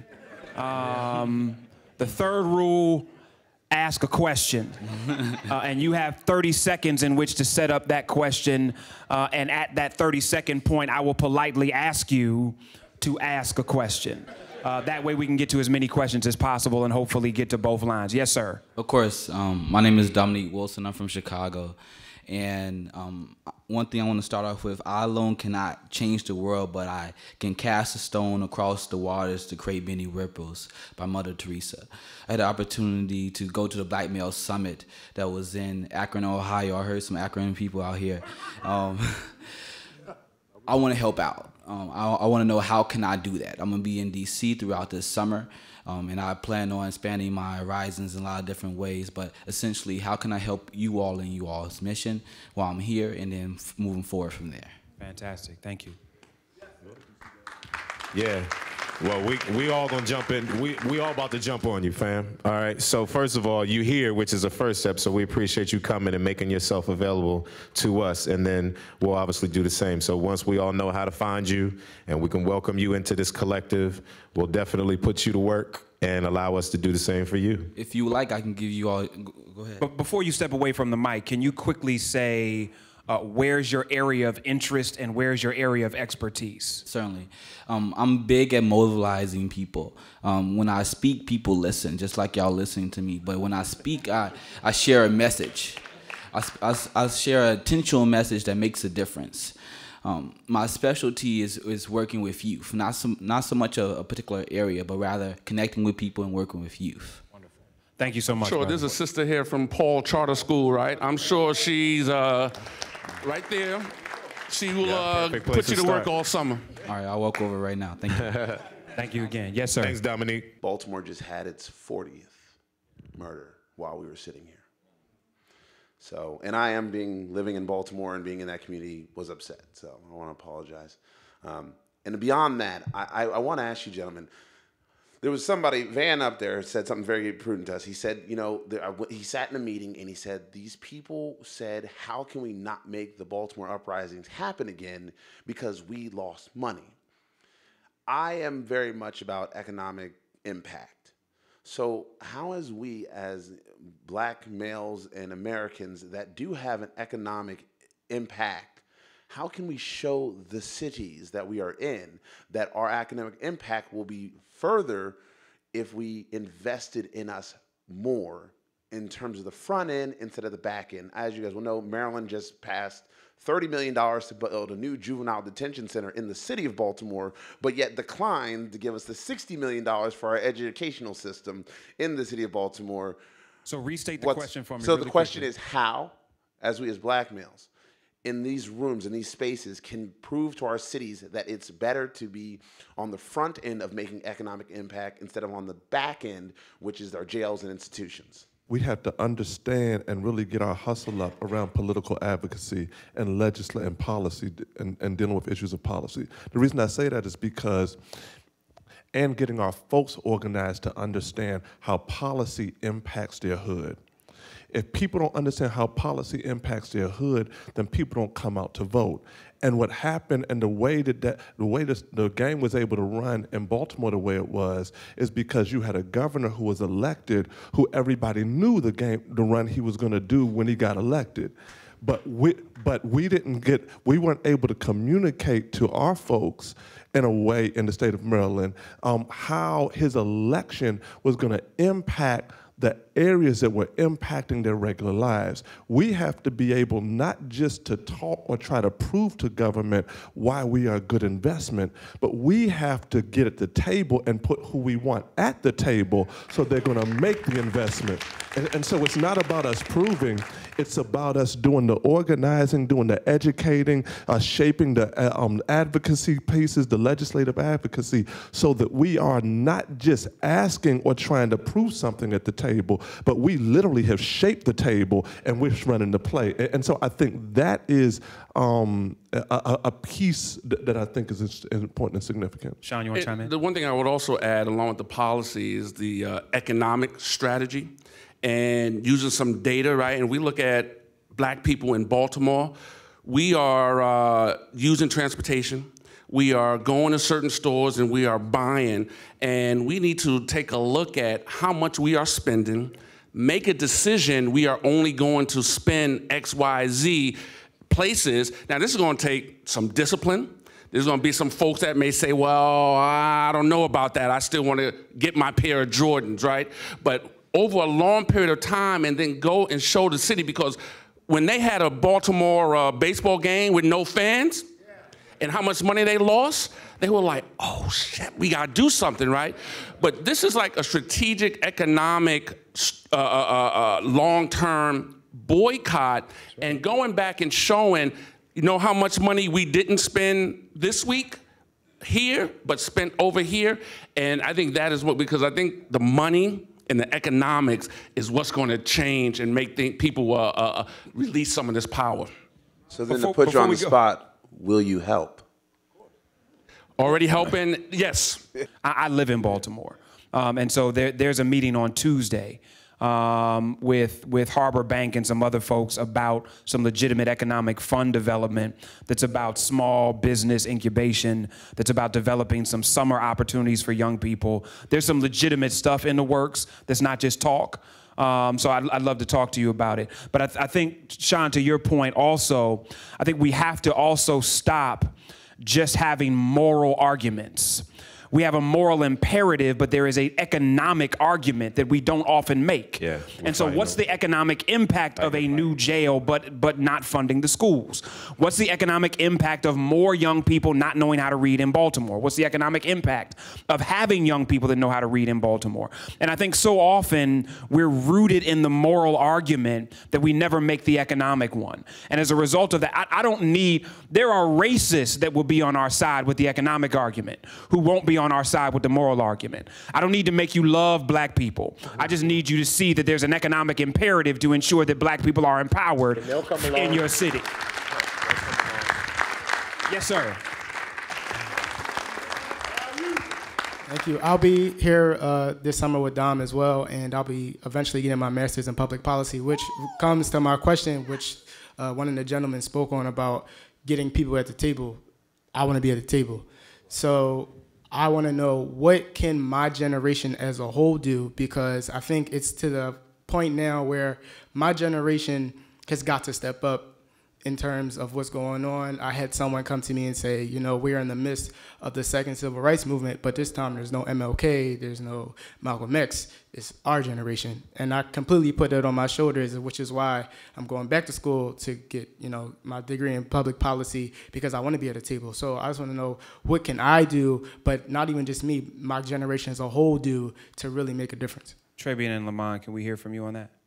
The third rule, ask a question. And you have 30 seconds in which to set up that question. And at that 30-second point, I will politely ask you to ask a question. That way we can get to as many questions as possible and hopefully get to both lines. Yes, sir. Of course. My name is Dominique Wilson. I'm from Chicago. And one thing I want to start off with, I alone cannot change the world, but I can cast a stone across the waters to create many ripples, by Mother Teresa. I had the opportunity to go to the Black Male Summit that was in Akron, Ohio. I heard some Akron people out here. I want to help out. I want to know, how can I do that? I'm going to be in D.C. throughout this summer. And I plan on expanding my horizons in a lot of different ways, but essentially, how can I help you all in you all's mission while I'm here, and then moving forward from there? Fantastic. Thank you. Yeah. Well, we all gonna jump in. We all about to jump on you, fam. All right. So first of all, you here, which is a first step. So we appreciate you coming and making yourself available to us, and then we'll obviously do the same. So once we all know how to find you, and we can welcome you into this collective, we'll definitely put you to work and allow us to do the same for you. If you would like, I can give you all. Go ahead. But before you step away from the mic, can you quickly say, where's your area of interest and where's your area of expertise? Certainly. I'm big at mobilizing people. When I speak, people listen, just like y'all listening to me. But when I speak, I share a message. I share a intentional message that makes a difference. My specialty is working with youth, not so much a particular area, but rather connecting with people and working with youth. Wonderful. Thank you so much. Sure, there's a sister here from Paul Charter School, right? I'm sure she's right there. She will put you to work all summer. All right, I'll walk over right now. Thank you. Thank you again. Yes, sir. Thanks, Dominique. Baltimore just had its 40th murder while we were sitting here. So, and I am living in Baltimore and being in that community was upset. So I want to apologize. And beyond that, I want to ask you, gentlemen, there was somebody, Van up there, said something very prudent to us. He said, you know, he sat in a meeting and he said, these people said, how can we not make the Baltimore uprisings happen again because we lost money? I am very much about economic impact. So how as we as black males and Americans that do have an economic impact, how can we show the cities that we are in that our economic impact will be further if we invested in us more in terms of the front end instead of the back end? As you guys will know, Maryland just passed $30 million to build a new juvenile detention center in the city of Baltimore, but yet declined to give us the $60 million for our educational system in the city of Baltimore. So restate the question for me. So the question is how, as we as black males, in these rooms, in these spaces, can prove to our cities that it's better to be on the front end of making economic impact instead of on the back end, which is our jails and institutions. We have to understand and really get our hustle up around political advocacy and legislation and policy and dealing with issues of policy. The reason I say that is because, and getting our folks organized to understand how policy impacts their hood. If people don't understand how policy impacts their hood, then people don't come out to vote. And what happened, and the way the game was able to run in Baltimore the way it was, is because you had a governor who was elected, who everybody knew the run he was going to do when he got elected. But we weren't able to communicate to our folks in a way in the state of Maryland how his election was going to impact the areas that were impacting their regular lives. We have to be able not just to talk or try to prove to government why we are a good investment, but we have to get at the table and put who we want at the table so they're going to make the investment. And so it's not about us proving, it's about us doing the organizing, doing the educating, shaping the advocacy pieces, the legislative advocacy, so that we are not just asking or trying to prove something at the table, but we literally have shaped the table and we're running the play. And so I think that is a piece that I think is important and significant. Sean, you want to chime in? The one thing I would also add along with the policy is the economic strategy and using some data, right? And we look at black people in Baltimore. We are using transportation. We are going to certain stores and we are buying. And we need to take a look at how much we are spending, make a decision we are only going to spend X, Y, Z places. Now, this is going to take some discipline. There's going to be some folks that may say, well, I don't know about that. I still want to get my pair of Jordans, right? But over a long period of time and then go and show the city, because when they had a Baltimore baseball game with no fans and how much money they lost, they were like, oh shit, we gotta do something, right? But this is like a strategic economic long-term boycott and going back and showing, you know how much money we didn't spend this week here, but spent over here. And I think that is what, because I think the money and the economics is what's going to change and make people release some of this power. So then to put you on the spot, will you help? Already helping, yes. I live in Baltimore. And so there's a meeting on Tuesday with Harbor Bank and some other folks about some legitimate economic fund development that's about small business incubation, that's about developing some summer opportunities for young people. There's some legitimate stuff in the works that's not just talk. So I'd love to talk to you about it. But I think, Sean, to your point also, I think we have to also stop just having moral arguments. We have a moral imperative, but there is an economic argument that we don't often make. Yeah, and so what's the economic impact of a new jail but not funding the schools? What's the economic impact of more young people not knowing how to read in Baltimore? What's the economic impact of having young people that know how to read in Baltimore? And I think so often we're rooted in the moral argument that we never make the economic one. And as a result of that, I don't need, there are racists that will be on our side with the economic argument who won't be on our side with the moral argument. I don't need to make you love black people. I just need you to see that there's an economic imperative to ensure that black people are empowered in your city. Yes, sir. Thank you. I'll be here this summer with Dom as well, and I'll be eventually getting my master's in public policy, which comes to my question, which one of the gentlemen spoke on about getting people at the table. I want to be at the table. So I want to know, what can my generation as a whole do? Because I think it's to the point now where my generation has got to step up in terms of what's going on. I had someone come to me and say, you know, we're in the midst of the second civil rights movement, but this time there's no MLK, there's no Malcolm X, it's our generation. And I completely put that on my shoulders, which is why I'm going back to school to get, you know, my degree in public policy, because I want to be at a table. So I just want to know, what can I do, but not even just me, my generation as a whole do, to really make a difference? Travian and Lamont, can we hear from you on that?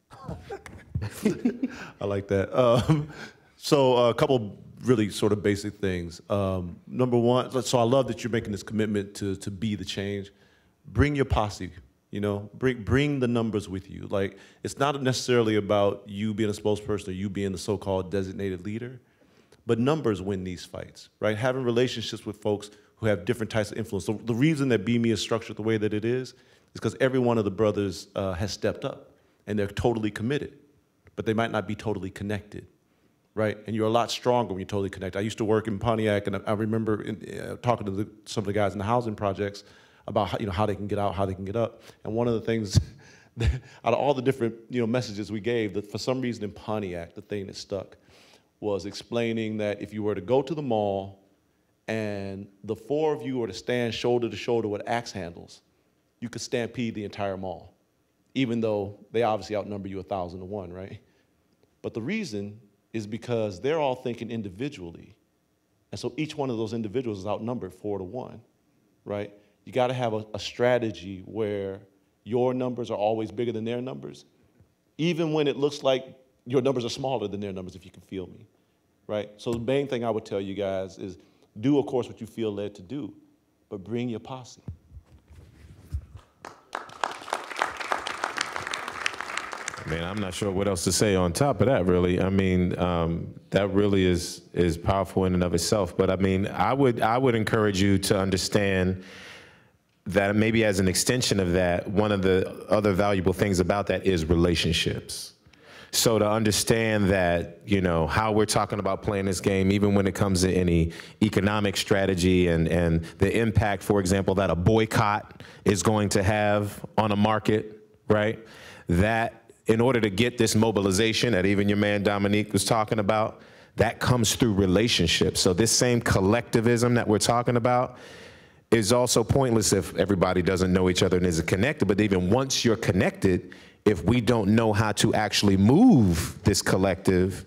I like that. So a couple really sort of basic things. Number one, so I love that you're making this commitment to be the change. Bring your posse, you know, bring the numbers with you. Like, it's not necessarily about you being a spokesperson or you being the so-called designated leader, but numbers win these fights, right? Having relationships with folks who have different types of influence. So the reason that BME is structured the way that it is because every one of the brothers has stepped up and they're totally committed, but they might not be totally connected. Right, and you're a lot stronger when you're totally connected. I used to work in Pontiac, and I remember talking to some of the guys in the housing projects about how they can get out, how they can get up. And one of the things, out of all the different messages we gave, that for some reason in Pontiac, the thing that stuck was explaining that if you were to go to the mall and the four of you were to stand shoulder to shoulder with axe handles, you could stampede the entire mall. even though they obviously outnumber you 1,000 to 1, right? But the reason is because they're all thinking individually. And so each one of those individuals is outnumbered 4 to 1, right? You got to have a strategy where your numbers are always bigger than their numbers, even when it looks like your numbers are smaller than their numbers, if you can feel me, right? So the main thing I would tell you guys is do, of course, what you feel led to do, but bring your posse. I mean, I'm not sure what else to say on top of that, really. I mean, that really is powerful in and of itself. But I mean, I would encourage you to understand that maybe as an extension of that, one of the other valuable things about that is relationships. So to understand that, you know, how we're talking about playing this game, even when it comes to any economic strategy and the impact, for example, that a boycott is going to have on a market, right? That in order to get this mobilization that even your man Dominique was talking about, that comes through relationships. So this same collectivism that we're talking about is also pointless if everybody doesn't know each other and isn't connected. But even once you're connected, if we don't know how to actually move this collective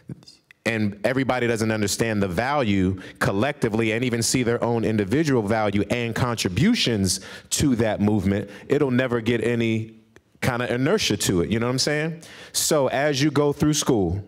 and everybody doesn't understand the value collectively and even see their own individual value and contributions to that movement, it'll never get any kind of inertia to it, you know what I'm saying? So as you go through school,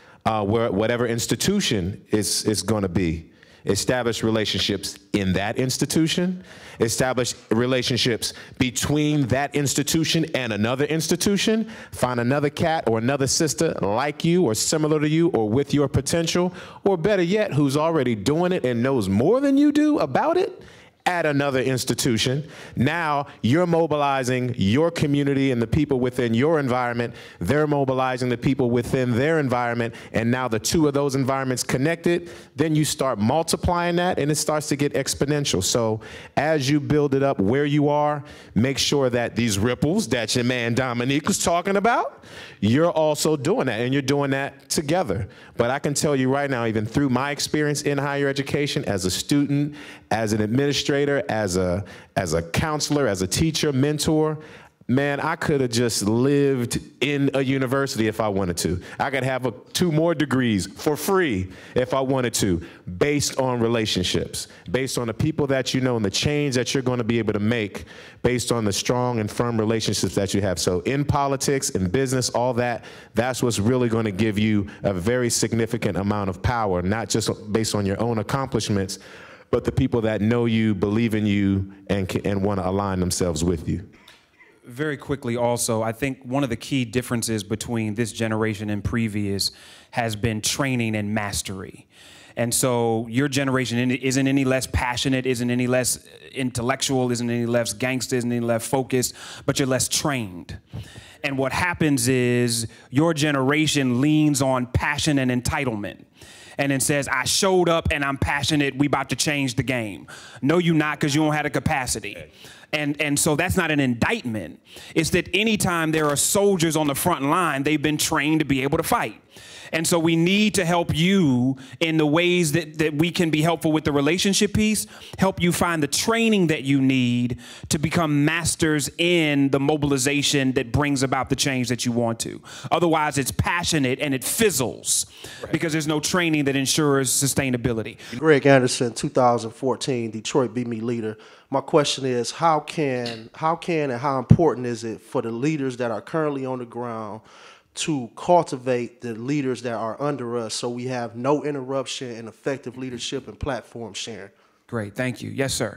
whatever institution it's gonna be, establish relationships in that institution, establish relationships between that institution and another institution, find another cat or another sister like you or similar to you or with your potential, or better yet, who's already doing it and knows more than you do about it, at another institution. Now you're mobilizing your community and the people within your environment. They're mobilizing the people within their environment. And now the two of those environments connected, then you start multiplying that and it starts to get exponential. So as you build it up where you are, make sure that these ripples that your man Dominique was talking about, you're also doing that and you're doing that together. But I can tell you right now, even through my experience in higher education as a student, as an administrator, as a counselor, as a teacher, mentor, man, I could have just lived in a university if I wanted to. I could have 2 more degrees for free if I wanted to, based on relationships, based on the people that you know and the change that you're going to be able to make based on the strong and firm relationships that you have. So in politics, in business, all that, that's what's really going to give you a very significant amount of power, not just based on your own accomplishments, but the people that know you, believe in you, and want to align themselves with you. Very quickly also, I think one of the key differences between this generation and previous has been training and mastery. And so your generation isn't any less passionate, isn't any less intellectual, isn't any less gangster, isn't any less focused, but you're less trained. And what happens is your generation leans on passion and entitlement. And then says, I showed up and I'm passionate, we about to change the game. No, you not, because you don't have the capacity. And so that's not an indictment. It's that anytime there are soldiers on the front line, they've been trained to be able to fight. And so we need to help you in the ways that we can be helpful with the relationship piece, help you find the training that you need to become masters in the mobilization that brings about the change that you want to. Otherwise, it's passionate and it fizzles because there's no training that ensures sustainability. Greg Anderson, 2014, Detroit Be Me Leader. My question is, how can and how important is it for the leaders that are currently on the ground to cultivate the leaders that are under us so we have no interruption and effective leadership and platform sharing? Great, thank you. Yes, sir.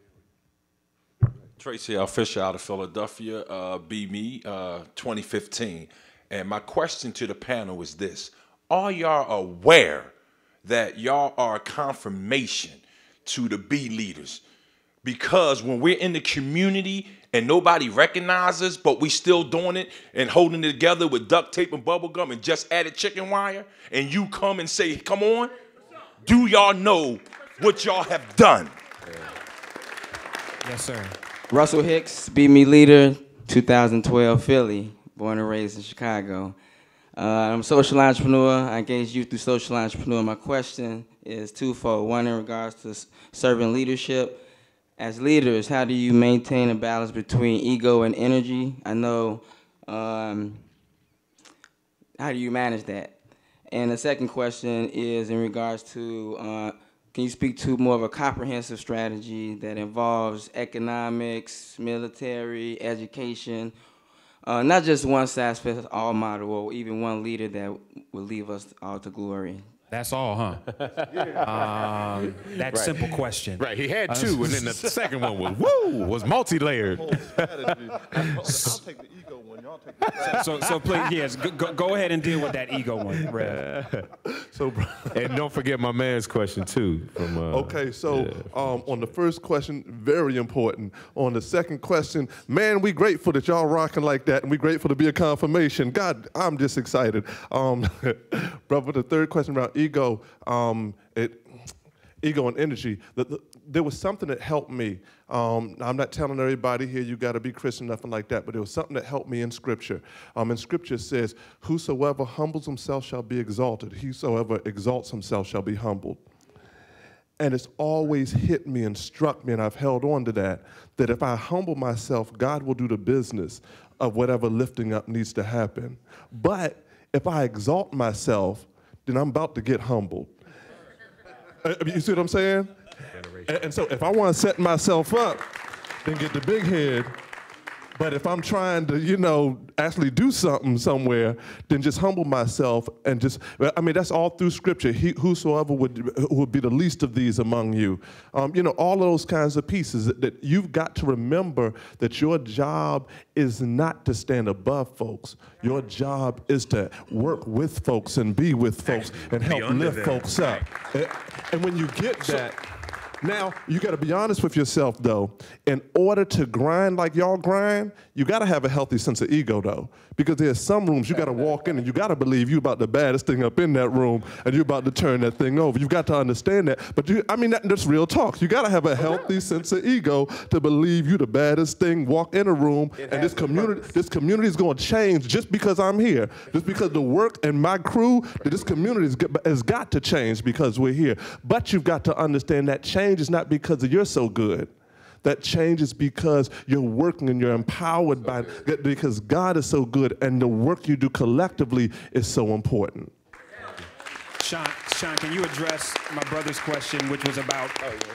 Tracy L. Fisher out of Philadelphia, Be Me, 2015. And my question to the panel is this. Are y'all aware that y'all are a confirmation to the Be leaders? Because when we're in the community and nobody recognizes, but we still doing it and holding it together with duct tape and bubble gum and just added chicken wire, and you come and say, come on, do y'all know what y'all have done? Yes, sir. Russell Hicks, Be Me Leader, 2012, Philly, born and raised in Chicago. I'm a social entrepreneur. I engage youth through social entrepreneur. My question is twofold. One in regards to serving leadership, as leaders, how do you maintain a balance between ego and energy? I know, how do you manage that? And the second question is in regards to, can you speak to more of a comprehensive strategy that involves economics, military, education, not just one size fits all model or even one leader that will leave us all to glory? That's all, huh? That simple question. Right, he had two, and then the second one was multi-layered. I'll take the ego one. Y'all take the So please, yes, go ahead and deal with that ego one, Rev. And don't forget my man's question too. Okay, so on the first question, very important. On the second question, man, we grateful that y'all rocking like that, and we grateful to be a confirmation. God, I'm just excited. Brother, the third question about ego, ego and energy. There was something that helped me. I'm not telling everybody here you got to be Christian, nothing like that, but there was something that helped me in Scripture. And Scripture says, whosoever humbles himself shall be exalted. Whosoever exalts himself shall be humbled. And it's always hit me and struck me, and I've held on to that if I humble myself, God will do the business of whatever lifting up needs to happen. But if I exalt myself, then I'm about to get humbled. You see what I'm saying? And so if I want to set myself up, then get the big head. But if I'm trying to, actually do something somewhere, then just humble myself and that's all through Scripture. Whosoever would be the least of these among you. All of those kinds of pieces that you've got to remember that your job is not to stand above folks. Your job is to work with folks and be with folks and help lift folks up. And when you get that, now, you got to be honest with yourself, though. In order to grind like y'all grind, you got to have a healthy sense of ego, though. Because there's some rooms you got to walk in and you got to believe you about the baddest thing up in that room and you're about to turn that thing over. You've got to understand that. But that's real talk. You got to have a healthy sense of ego to believe you the baddest thing, walk in a room, and this community is going to change just because I'm here. Just because the work and my crew, this community has got to change because we're here. But you've got to understand that change is not because you're so good. That changes because you're working and you're empowered because God is so good and the work you do collectively is so important. Sean, can you address my brother's question, which was about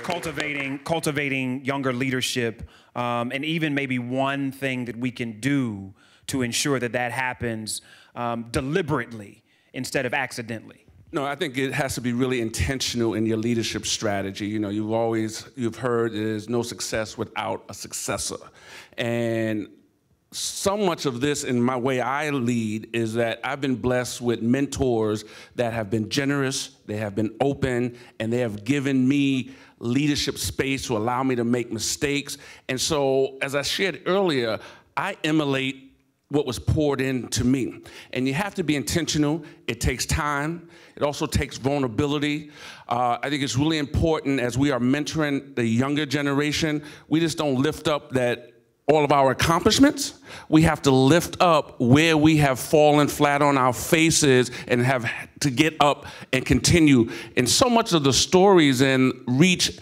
cultivating younger leadership, and even maybe one thing that we can do to ensure that happens deliberately instead of accidentally? No, I think it has to be really intentional in your leadership strategy. You've heard there's no success without a successor. And so much of this in my way I lead is that I've been blessed with mentors that have been generous, they have been open, and they have given me leadership space to allow me to make mistakes. And so, as I shared earlier, I emulate what was poured into me. And you have to be intentional. It takes time. It also takes vulnerability. I think it's really important as we are mentoring the younger generation, we just don't lift up all of our accomplishments. We have to lift up where we have fallen flat on our faces and have to get up and continue. And so much of the stories and reach,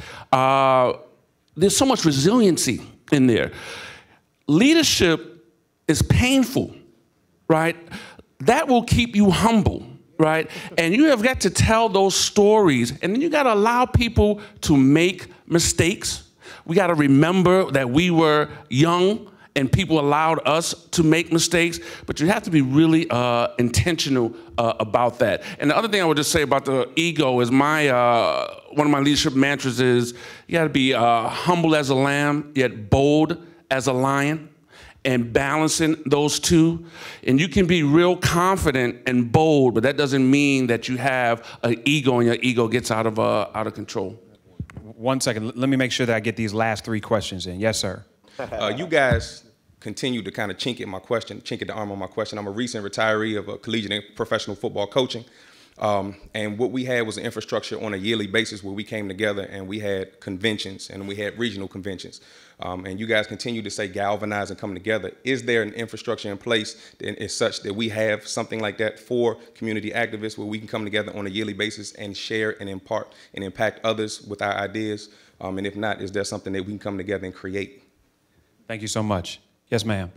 there's so much resiliency in there. Leadership is painful, right? That will keep you humble, right? And you have got to tell those stories, and then you got to allow people to make mistakes. We got to remember that we were young and people allowed us to make mistakes, but you have to be really intentional about that. And the other thing I would just say about the ego is one of my leadership mantras is you got to be humble as a lamb, yet bold as a lion. And balancing those two. And you can be real confident and bold, but that doesn't mean that you have an ego and your ego gets out of control. 1 second, let me make sure that I get these last 3 questions in. Yes, sir. You guys continue to kind of chink at the arm on my question. I'm a recent retiree of collegiate and professional football coaching. And what we had was an infrastructure on a yearly basis where we came together and we had conventions and we had regional conventions. And you guys continue to say galvanize and come together. Is there an infrastructure in place that is such that we have something like that for community activists where we can come together on a yearly basis and share and impart and impact others with our ideas? And if not, is there something that we can come together and create? Thank you so much. Yes, ma'am.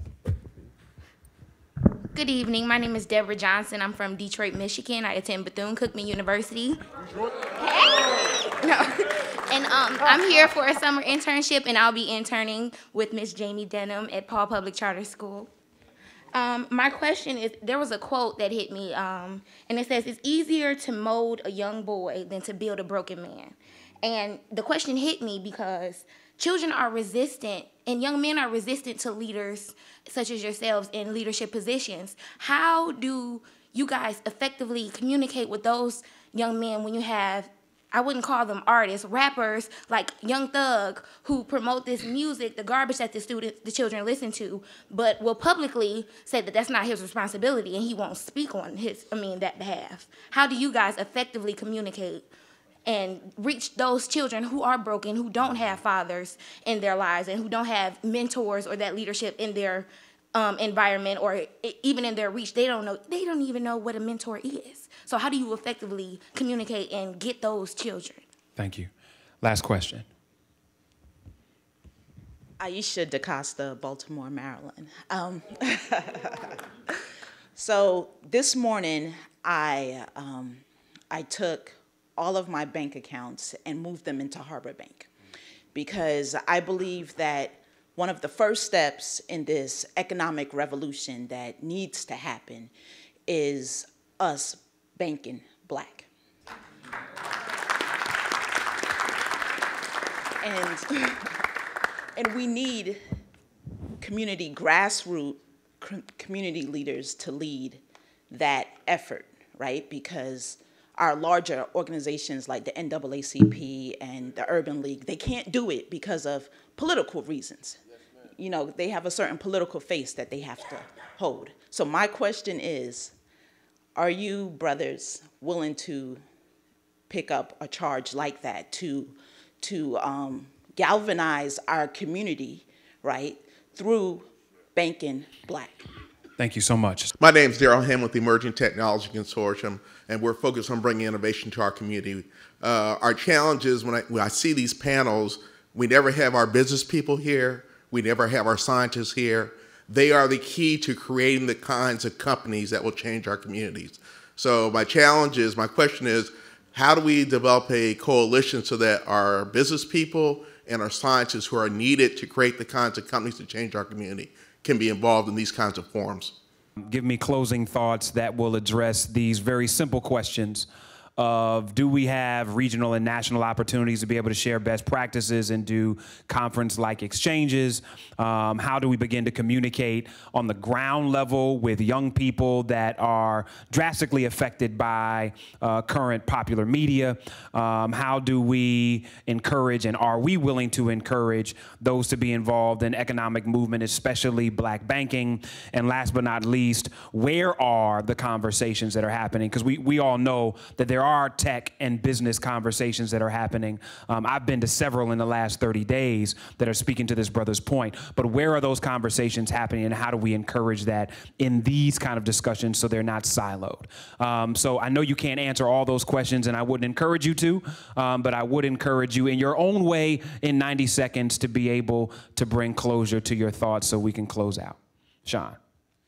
Good evening. My name is Deborah Johnson. I'm from Detroit, Michigan. I attend Bethune-Cookman University. And I'm here for a summer internship, and I'll be interning with Miss Jamie Denham at Paul Public Charter School. My question is, there was a quote that hit me, and it says, "It's easier to mold a young boy than to build a broken man." And the question hit me because children are resistant, and young men are resistant to leaders such as yourselves in leadership positions. How do you guys effectively communicate with those young men when you have, I wouldn't call them artists, rappers like Young Thug, who promote this music, the garbage that the children listen to, but will publicly say that that's not his responsibility and he won't speak on that behalf? How do you guys effectively communicate and reach those children who are broken, who don't have fathers in their lives, and who don't have mentors or that leadership in their environment or even in their reach? They don't even know what a mentor is. So how do you effectively communicate and get those children? Thank you. Last question. Aisha DaCosta, Baltimore, Maryland. So this morning, I took all of my bank accounts and moved them into Harbor Bank because I believe that one of the first steps in this economic revolution that needs to happen is us banking black. And we need grassroots community leaders to lead that effort, right? Because our larger organizations like the NAACP and the Urban League, they can't do it because of political reasons. You know, they have a certain political face that they have to hold. So my question is, are you brothers willing to pick up a charge like that to galvanize our community, right, through banking black? Thank you so much. My name is Darrell Hamm with the Emerging Technology Consortium, and we're focused on bringing innovation to our community. Our challenge is when I see these panels, we never have our business people here, we never have our scientists here. They are the key to creating the kinds of companies that will change our communities. So my question is, how do we develop a coalition so that our business people and our scientists who are needed to create the kinds of companies to change our community can be involved in these kinds of forums? Give me closing thoughts that will address these very simple questions of, do we have regional and national opportunities to be able to share best practices and do conference-like exchanges? How do we begin to communicate on the ground level with young people that are drastically affected by current popular media? How do we encourage, and are we willing to encourage those to be involved in economic movement, especially black banking? And last but not least, where are the conversations that are happening? Because we all know that there are tech and business conversations that are happening. I've been to several in the last 30 days that are speaking to this brother's point. But where are those conversations happening, and how do we encourage that in these kind of discussions so they're not siloed? So I know you can't answer all those questions, and I wouldn't encourage you to, but I would encourage you in your own way in 90 seconds to be able to bring closure to your thoughts so we can close out. Sean.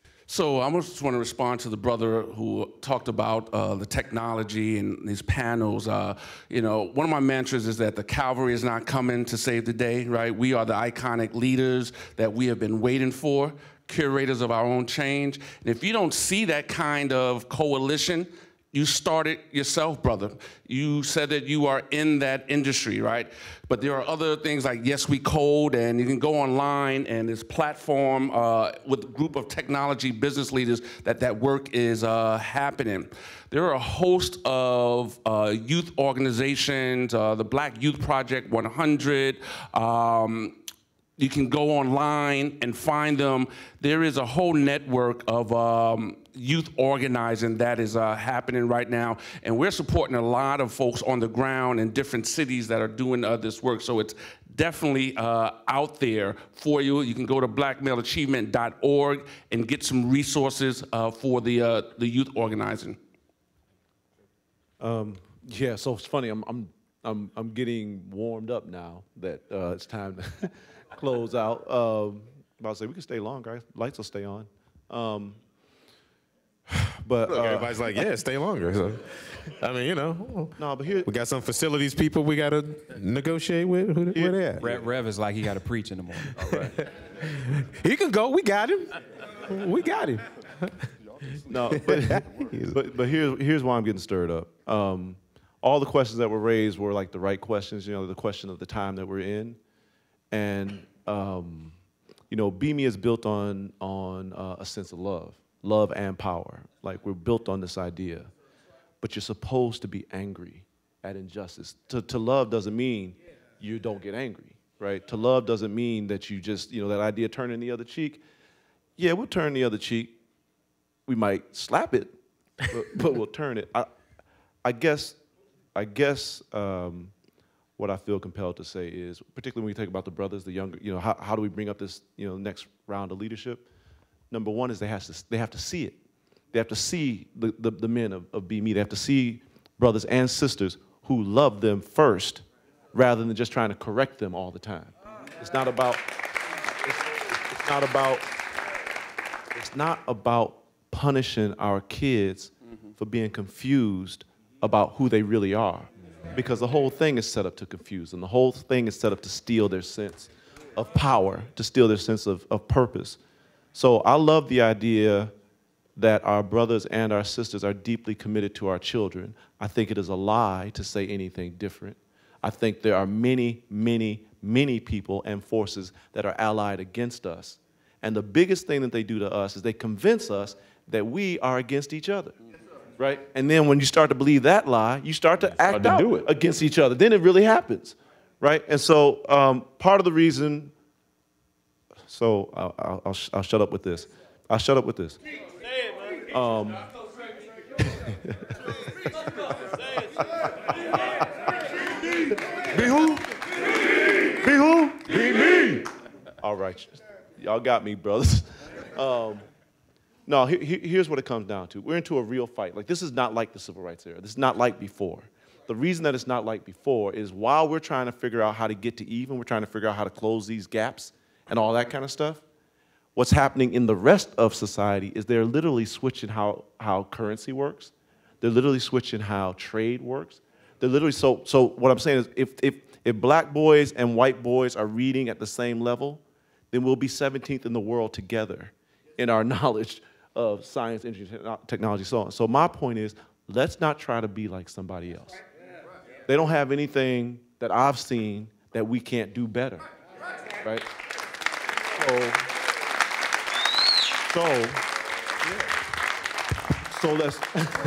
So I just want to respond to the brother who talked about the technology and these panels. You know, one of my mantras is that the cavalry is not coming to save the day, right? We are the iconic leaders that we have been waiting for, curators of our own change. And if you don't see that kind of coalition, you started yourself, brother. You said that you are in that industry, right? But there are other things like Yes We Code, and you can go online and this platform with a group of technology business leaders that work is happening. There are a host of youth organizations, the Black Youth Project 100, You can go online and find them. There is a whole network of youth organizing that is happening right now, and we're supporting a lot of folks on the ground in different cities that are doing this work. So it's definitely out there for you. You can go to blackmaleachievement.org and get some resources for the youth organizing. Yeah, so it's funny. I'm getting warmed up now that it's time to close out. About to say we can stay longer. Lights will stay on. But look, everybody's like, yeah, stay longer. So, I mean, you know, no, but here we got some facilities people we got to negotiate with. Where they at? Rev is like he got to preach in the morning. All right. He can go. We got him. We got him. No, but here's why I'm getting stirred up. All the questions that were raised were like the right questions. You know, the question of the time that we're in, and you know, Be Me is built on a sense of love and power. Like, we're built on this idea, but you're supposed to be angry at injustice. To love doesn't mean you don't get angry, right? To love doesn't mean that you just, you know, that idea turning the other cheek. Yeah, we'll turn the other cheek. We might slap it, but we'll turn it. I guess what I feel compelled to say is, particularly when we think about the brothers, the younger, you know, how do we bring up this, you know, next round of leadership? Number one is they have to see it. They have to see the men of Be Me. They have to see brothers and sisters who love them first, rather than just trying to correct them all the time. It's not about punishing our kids for being confused about who they really are, because the whole thing is set up to confuse them. The whole thing is set up to steal their sense of power, to steal their sense of purpose. So I love the idea that our brothers and our sisters are deeply committed to our children. I think it is a lie to say anything different. I think there are many, many, many people and forces that are allied against us. And the biggest thing that they do to us is they convince us that we are against each other, right? And then when you start to believe that lie, you start to act out against each other. Then it really happens, right? And so part of the reason, so I'll shut up with this. I'll shut up with this. Be who? Be who? Be me. All right, y'all got me, brothers. No, here's what it comes down to. We're into a real fight. Like, this is not like the civil rights era. This is not like before. The reason that it's not like before is while we're trying to figure out how to get to even, we're trying to figure out how to close these gaps and all that kind of stuff, what's happening in the rest of society is they're literally switching how currency works. They're literally switching how trade works. They're literally, so what I'm saying is if black boys and white boys are reading at the same level, then we'll be 17th in the world together in our knowledge of science, engineering, technology, so on. So my point is, let's not try to be like somebody else. They don't have anything that I've seen that we can't do better, right? So let's,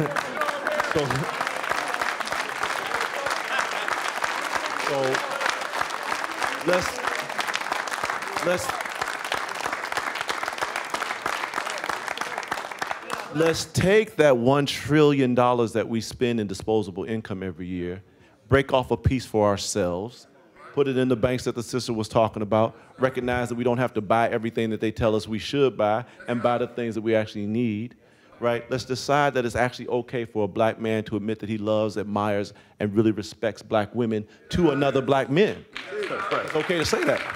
let's take that $1 trillion that we spend in disposable income every year, break off a piece for ourselves, put it in the banks that the sister was talking about, recognize that we don't have to buy everything that they tell us we should buy, and buy the things that we actually need, right? Let's decide that it's actually okay for a black man to admit that he loves, admires, and really respects black women to another black man. It's okay to say that.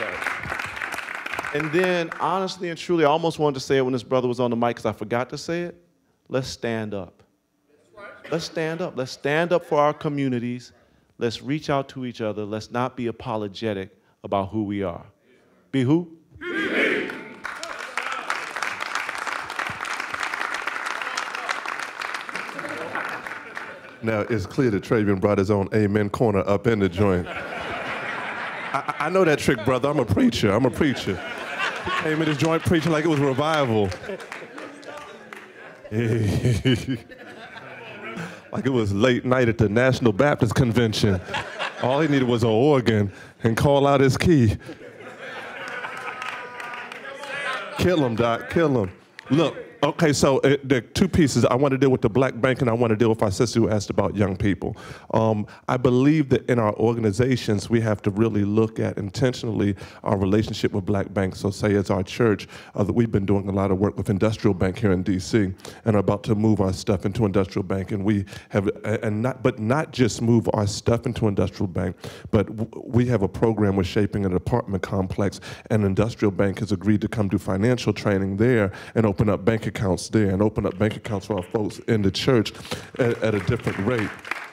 And then, honestly and truly, I almost wanted to say it when this brother was on the mic because I forgot to say it. Let's stand up. Let's stand up. Let's stand up for our communities. Let's reach out to each other. Let's not be apologetic about who we are. Be who? Be me. Now, it's clear that Travion brought his own amen corner up in the joint. I know that trick, brother. I'm a preacher. I'm a preacher. Came in this joint preaching like it was revival. Like it was late night at the National Baptist Convention. All he needed was an organ and call out his key. Kill him, Doc, kill him. Look, okay, so there are two pieces. I want to deal with the black bank, and I want to deal with our sister who asked about young people. I believe that in our organizations, we have to really look at intentionally our relationship with black banks. So say as our church, that we've been doing a lot of work with Industrial Bank here in DC, and are about to move our stuff into Industrial Bank. And we have, not just move our stuff into Industrial Bank, but we have a program with shaping an apartment complex, and Industrial Bank has agreed to come do financial training there and open up bank accounts there and open up bank accounts for our folks in the church at a different rate.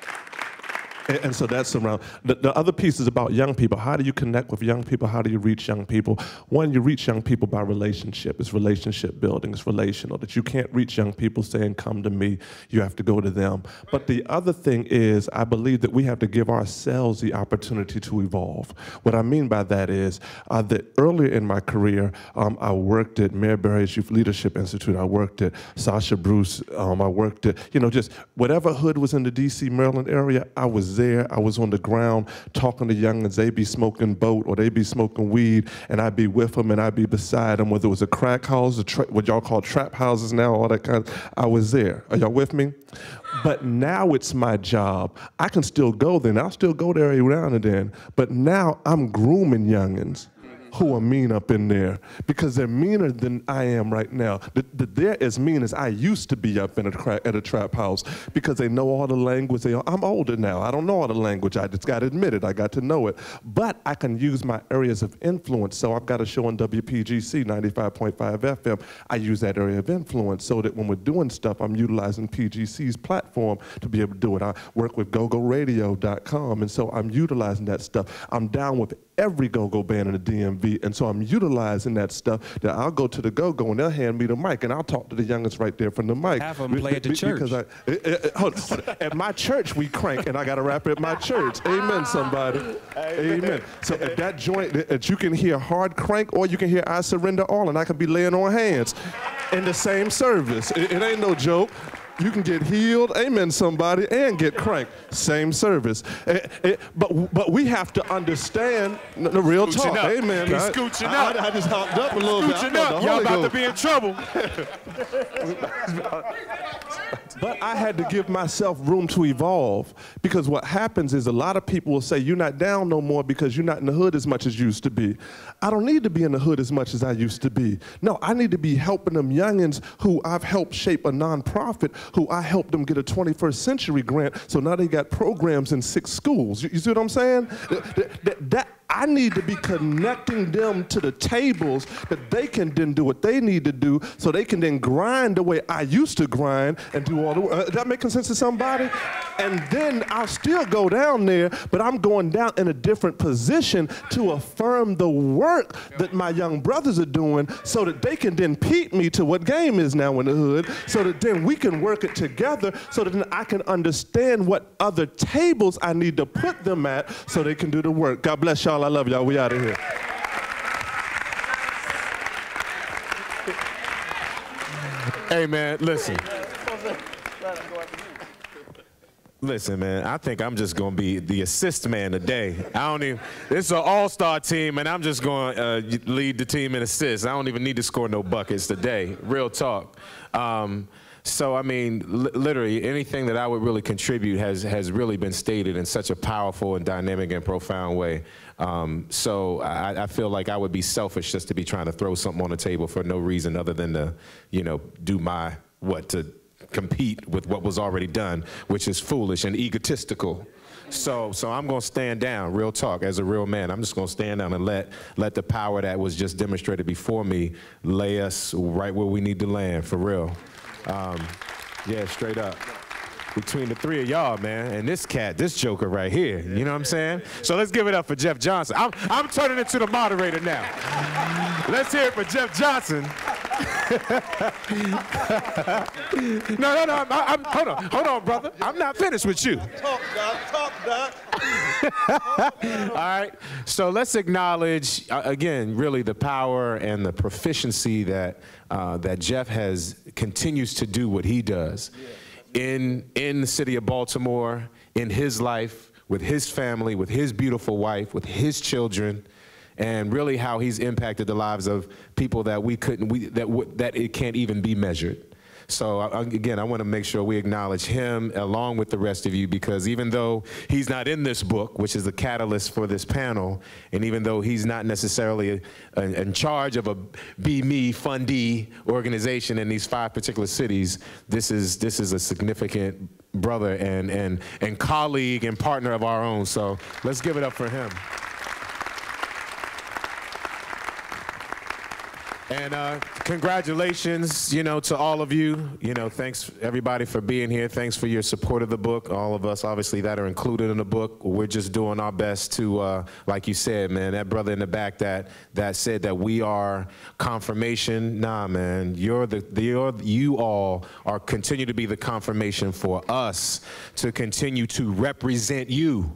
And so that's around. The other piece is about young people. How do you connect with young people? How do you reach young people? One, you reach young people by relationship. It's relationship building. It's relational. That you can't reach young people saying, come to me. You have to go to them. But the other thing is, I believe that we have to give ourselves the opportunity to evolve. What I mean by that is that earlier in my career, I worked at Mayor Berry's Youth Leadership Institute. I worked at Sasha Bruce. I worked at, just whatever hood was in the DC, Maryland area, I was there. I was on the ground talking to youngins. They be smoking boat or they be smoking weed, and I'd be with them and I'd be beside them, whether it was a crack house, what y'all call trap houses now, all that kind of, I was there. Are y'all with me? But now it's my job. I can still go there, and I'll still go there every now and then, but now I'm grooming youngins who are mean up in there, because they're meaner than I am right now. They're as mean as I used to be up in at a trap house, because they know all the language. I'm older now. I don't know all the language. I just got to admit it. I got to know it. But I can use my areas of influence. So I've got a show on WPGC 95.5 FM. I use that area of influence so that when we're doing stuff, I'm utilizing PGC's platform to be able to do it. I work with GoGoRadio.com, and so I'm utilizing that stuff. I'm down with every go-go band in the DMV, and so I'm utilizing that stuff. That I'll go to the go-go and they'll hand me the mic, and I'll talk to the youngest right there from the mic. Have them play at the church. Because hold on. At my church we crank, and I got to rap at my church. Amen, somebody. Amen. So at that joint, that you can hear hard crank, or you can hear I surrender all, and I can be laying on hands in the same service. It ain't no joke. You can get healed, amen, somebody, and get cranked. Same service. But we have to understand the real talk. Up. Amen. He's scooching up. I just hopped up a little bit. Scooching up. Y'all about to be in trouble. But I had to give myself room to evolve, because what happens is a lot of people will say, you're not down no more because you're not in the hood as much as you used to be. I don't need to be in the hood as much as I used to be. No, I need to be helping them youngins who I've helped shape a nonprofit, who I helped them get a 21st century grant, so now they got programs in 6 schools. You see what I'm saying? I need to be connecting them to the tables that they can then do what they need to do, so they can then grind the way I used to grind and do all the work. Does that make sense to somebody? And then I'll still go down there, but I'm going down in a different position to affirm the work that my young brothers are doing, so that they can then peep me to what game is now in the hood, so that then we can work it together, so that then I can understand what other tables I need to put them at so they can do the work. God bless y'all. I love y'all. We out of here. Hey, man, listen. Listen, man, I think I'm just going to be the assist man today. This is an all-star team, and I'm just going to lead the team in assists. I don't even need to score no buckets today. Real talk. So, I mean, literally, anything that I would really contribute has really been stated in such a powerful and dynamic and profound way. So I feel like I would be selfish just to be trying to throw something on the table for no reason other than to, do to compete with what was already done, which is foolish and egotistical. So I'm going to stand down, real talk, as a real man. I'm just going to stand down and let the power that was just demonstrated before me lay us right where we need to land, for real. Yeah, straight up. Between the 3 of y'all, man, and this joker right here, you know what I'm saying? So let's give it up for Jeff Johnson. I'm turning into the moderator now. Let's hear it for Jeff Johnson. No, hold on, brother. I'm not finished with you. Talk, Doc. All right, so let's acknowledge, again, really the power and the proficiency that Jeff continues to do what he does. In the city of Baltimore, in his life, with his family, with his beautiful wife, with his children, and really how he's impacted the lives of people that that it can't even be measured. So again, I want to make sure we acknowledge him along with the rest of you, because even though he's not in this book, which is the catalyst for this panel, and even though he's not necessarily in charge of a Be Me fundee organization in these 5 particular cities, this is a significant brother and colleague and partner of our own. So let's give it up for him. And congratulations, to all of you. Thanks everybody for being here. Thanks for your support of the book. All of us, obviously, that are included in the book. We're just doing our best to, like you said, man, that brother in the back that said that we are confirmation. Nah, man, you all are continue to be the confirmation for us to continue to represent you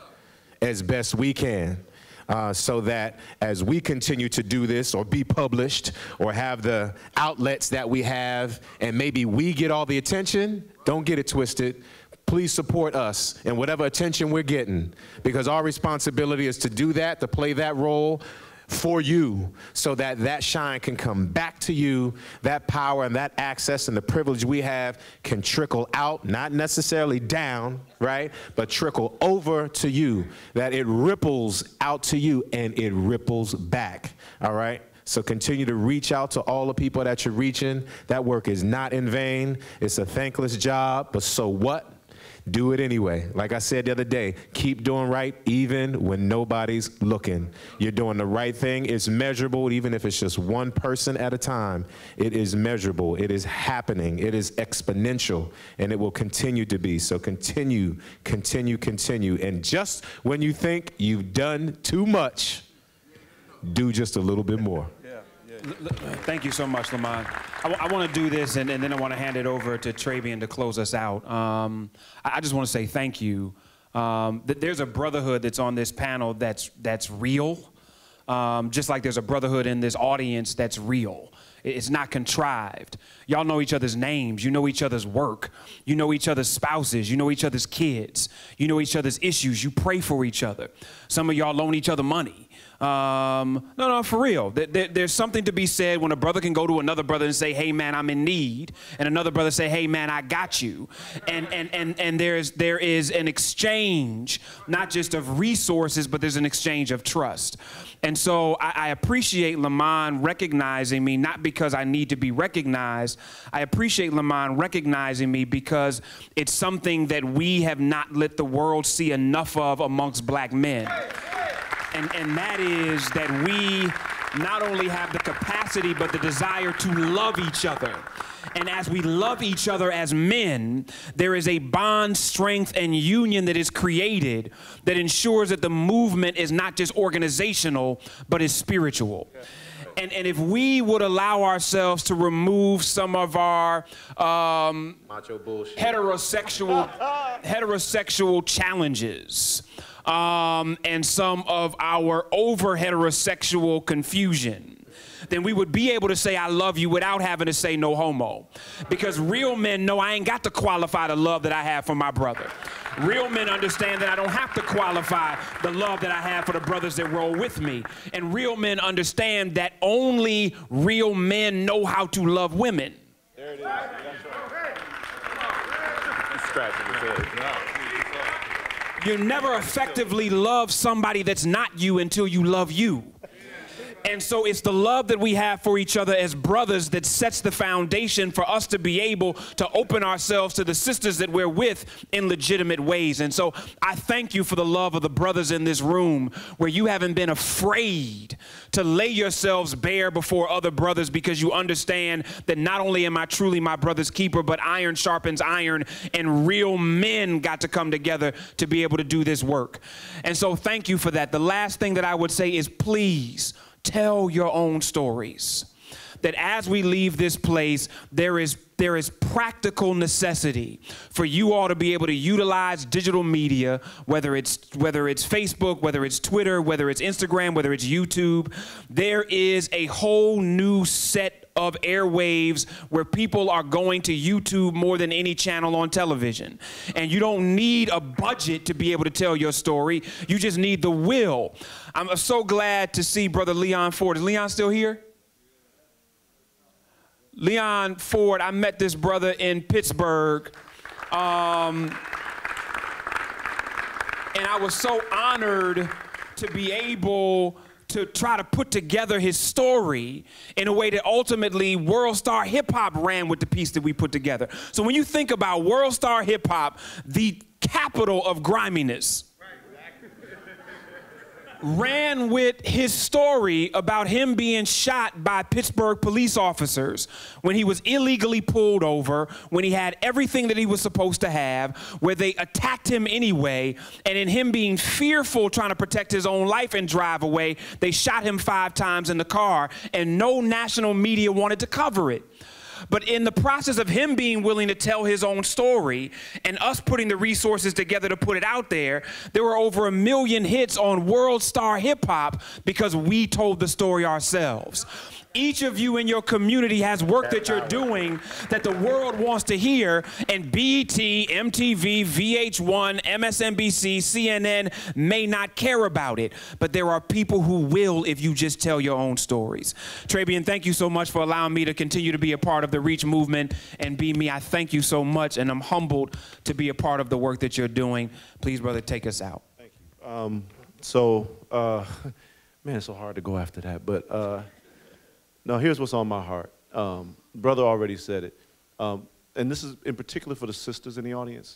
as best we can. So that as we continue to do this or be published or have the outlets that we have and maybe we get all the attention, don't get it twisted. Please support us in whatever attention we're getting, because our responsibility is to do that, to play that role for you, so that that shine can come back to you, that power and that access and the privilege we have can trickle out, not necessarily down, right, but trickle over to you, that it ripples out to you and it ripples back, all right? So continue to reach out to all the people that you're reaching. That work is not in vain. It's a thankless job, but so what? Do it anyway. Like I said the other day, keep doing right even when nobody's looking. You're doing the right thing. It's measurable, even if it's just one person at a time. It is measurable. It is happening. It is exponential, and it will continue to be. So continue, continue, continue. And just when you think you've done too much, do just a little bit more. Thank you so much, Lamont. I want to do this, and then I want to hand it over to Travian to close us out. I just want to say thank you. There's a brotherhood that's on this panel that's real, just like there's a brotherhood in this audience that's real. It's not contrived. Y'all know each other's names. You know each other's work. You know each other's spouses. You know each other's kids. You know each other's issues. You pray for each other. Some of y'all loan each other money. No, for real. There's something to be said when a brother can go to another brother and say, hey, man, I'm in need. And another brother say, hey, man, I got you. And there is an exchange, not just of resources, but there's an exchange of trust. And so I appreciate Lamont recognizing me, not because I need to be recognized. I appreciate Lamont recognizing me because it's something that we have not let the world see enough of amongst black men. And that is that we not only have the capacity, but the desire to love each other. And as we love each other as men, there is a bond, strength, and union that is created that ensures that the movement is not just organizational, but is spiritual. And if we would allow ourselves to remove some of our macho bullshit, heterosexual challenges, and some of our over-heterosexual confusion, then we would be able to say I love you without having to say no homo. Because real men know I ain't got to qualify the love that I have for my brother. Real men understand that I don't have to qualify the love that I have for the brothers that roll with me. And real men understand that only real men know how to love women. There it is. That's right. Scratching his head. You never effectively love somebody that's not you until you love you. And so it's the love that we have for each other as brothers that sets the foundation for us to be able to open ourselves to the sisters that we're with in legitimate ways. And so I thank you for the love of the brothers in this room, where you haven't been afraid to lay yourselves bare before other brothers, because you understand that not only am I truly my brother's keeper, but iron sharpens iron, and real men got to come together to be able to do this work. And so thank you for that. The last thing that I would say is, please tell your own stories. That as we leave this place, there is practical necessity for you all to be able to utilize digital media, whether it's Facebook, whether it's Twitter, whether it's Instagram, whether it's YouTube. There is a whole new set of airwaves where people are going to YouTube more than any channel on television. And you don't need a budget to be able to tell your story. You just need the will. I'm so glad to see Brother Leon Ford. Is Leon still here? Leon Ford, I met this brother in Pittsburgh. And I was so honored to be able to try to put together his story in a way that ultimately World Star Hip Hop ran with the piece that we put together. So when you think about World Star Hip Hop, the capital of griminess, ran with his story about him being shot by Pittsburgh police officers when he was illegally pulled over, when he had everything that he was supposed to have, where they attacked him anyway, and in him being fearful, trying to protect his own life and drive away, they shot him 5 times in the car, and no national media wanted to cover it. But in the process of him being willing to tell his own story and us putting the resources together to put it out there, there were over 1 million hits on World Star Hip Hop because we told the story ourselves. Each of you in your community has work that you're doing that the world wants to hear, and BET, MTV, VH1, MSNBC, CNN may not care about it, but there are people who will if you just tell your own stories. Trabian, thank you so much for allowing me to continue to be a part of the Reach movement and Be Me. I thank you so much, and I'm humbled to be a part of the work that you're doing. Please, brother, take us out. Thank you. Man, it's so hard to go after that, but no, here's what's on my heart. Brother already said it. And this is in particular for the sisters in the audience.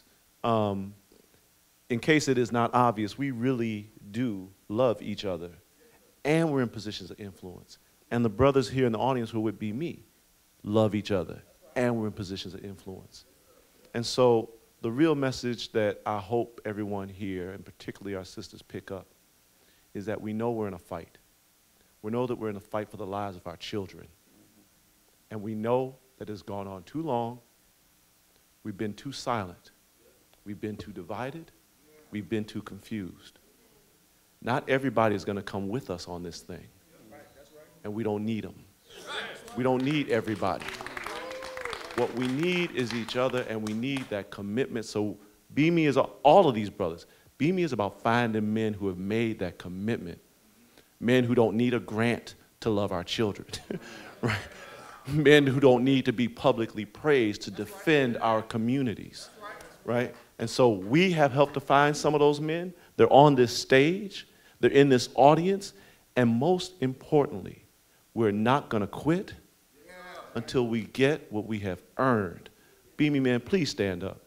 In case it is not obvious, we really do love each other. And we're in positions of influence. And the brothers here in the audience who would be me love each other. And we're in positions of influence. And so the real message that I hope everyone here, and particularly our sisters, pick up is that we know we're in a fight. We know that we're in a fight for the lives of our children. And we know that it's gone on too long. We've been too silent. We've been too divided. We've been too confused. Not everybody is going to come with us on this thing. And we don't need them. We don't need everybody. What we need is each other, and we need that commitment. So Be Me is all of these brothers. Be Me is about finding men who have made that commitment. Men who don't need a grant to love our children, right? Men who don't need to be publicly praised to defend our communities, right? And so we have helped to find some of those men. They're on this stage, they're in this audience, and most importantly, we're not gonna quit until we get what we have earned. Be Me, man, please stand up.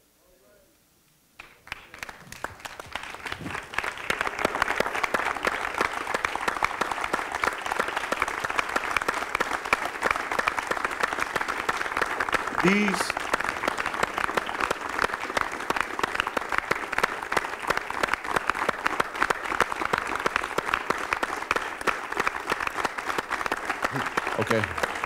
Okay.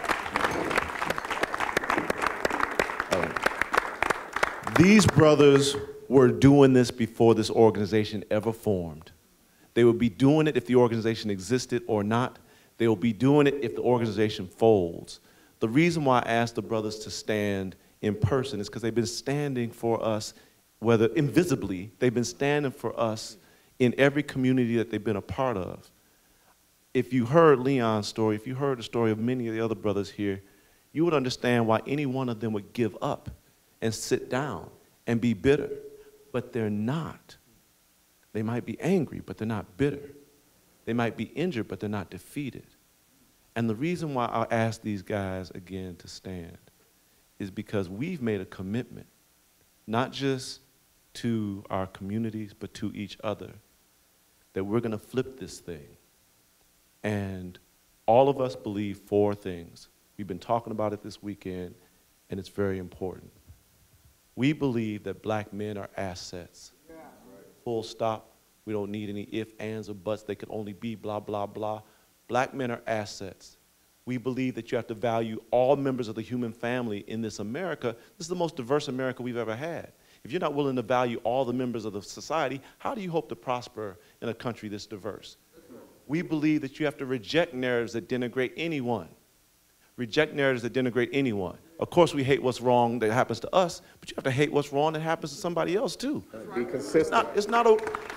These brothers were doing this before this organization ever formed. They would be doing it if the organization existed or not. They will be doing it if the organization folds. The reason why I asked the brothers to stand in person is because they've been standing for us, whether invisibly, they've been standing for us in every community that they've been a part of. If you heard Leon's story, if you heard the story of many of the other brothers here, you would understand why any one of them would give up and sit down and be bitter. But they're not. They might be angry, but they're not bitter. They might be injured, but they're not defeated. And the reason why I ask these guys again to stand is because we've made a commitment, not just to our communities, but to each other, that we're gonna flip this thing. And all of us believe 4 things. We've been talking about it this weekend, and it's very important. We believe that black men are assets. Full stop. We don't need any ifs, ands, or buts. They can only be blah, blah, blah. Black men are assets. We believe that you have to value all members of the human family in this America. This is the most diverse America we've ever had. If you're not willing to value all the members of the society, how do you hope to prosper in a country this diverse? We believe that you have to reject narratives that denigrate anyone. Reject narratives that denigrate anyone. Of course, we hate what's wrong that happens to us, but you have to hate what's wrong that happens to somebody else too. Be consistent. It's not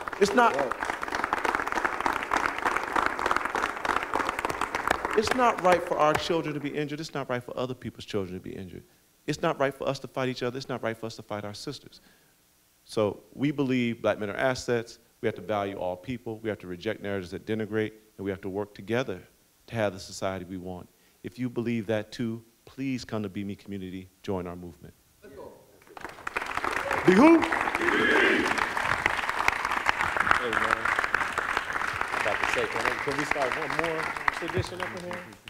right for our children to be injured. It's not right for other people's children to be injured. It's not right for us to fight each other. It's not right for us to fight our sisters. So we believe black men are assets. We have to value all people. We have to reject narratives that denigrate, and we have to work together to have the society we want. If you believe that too, please come to Be Me Community, join our movement. Be who? Hey, man. I'm about to say, can we start one more tradition up in here?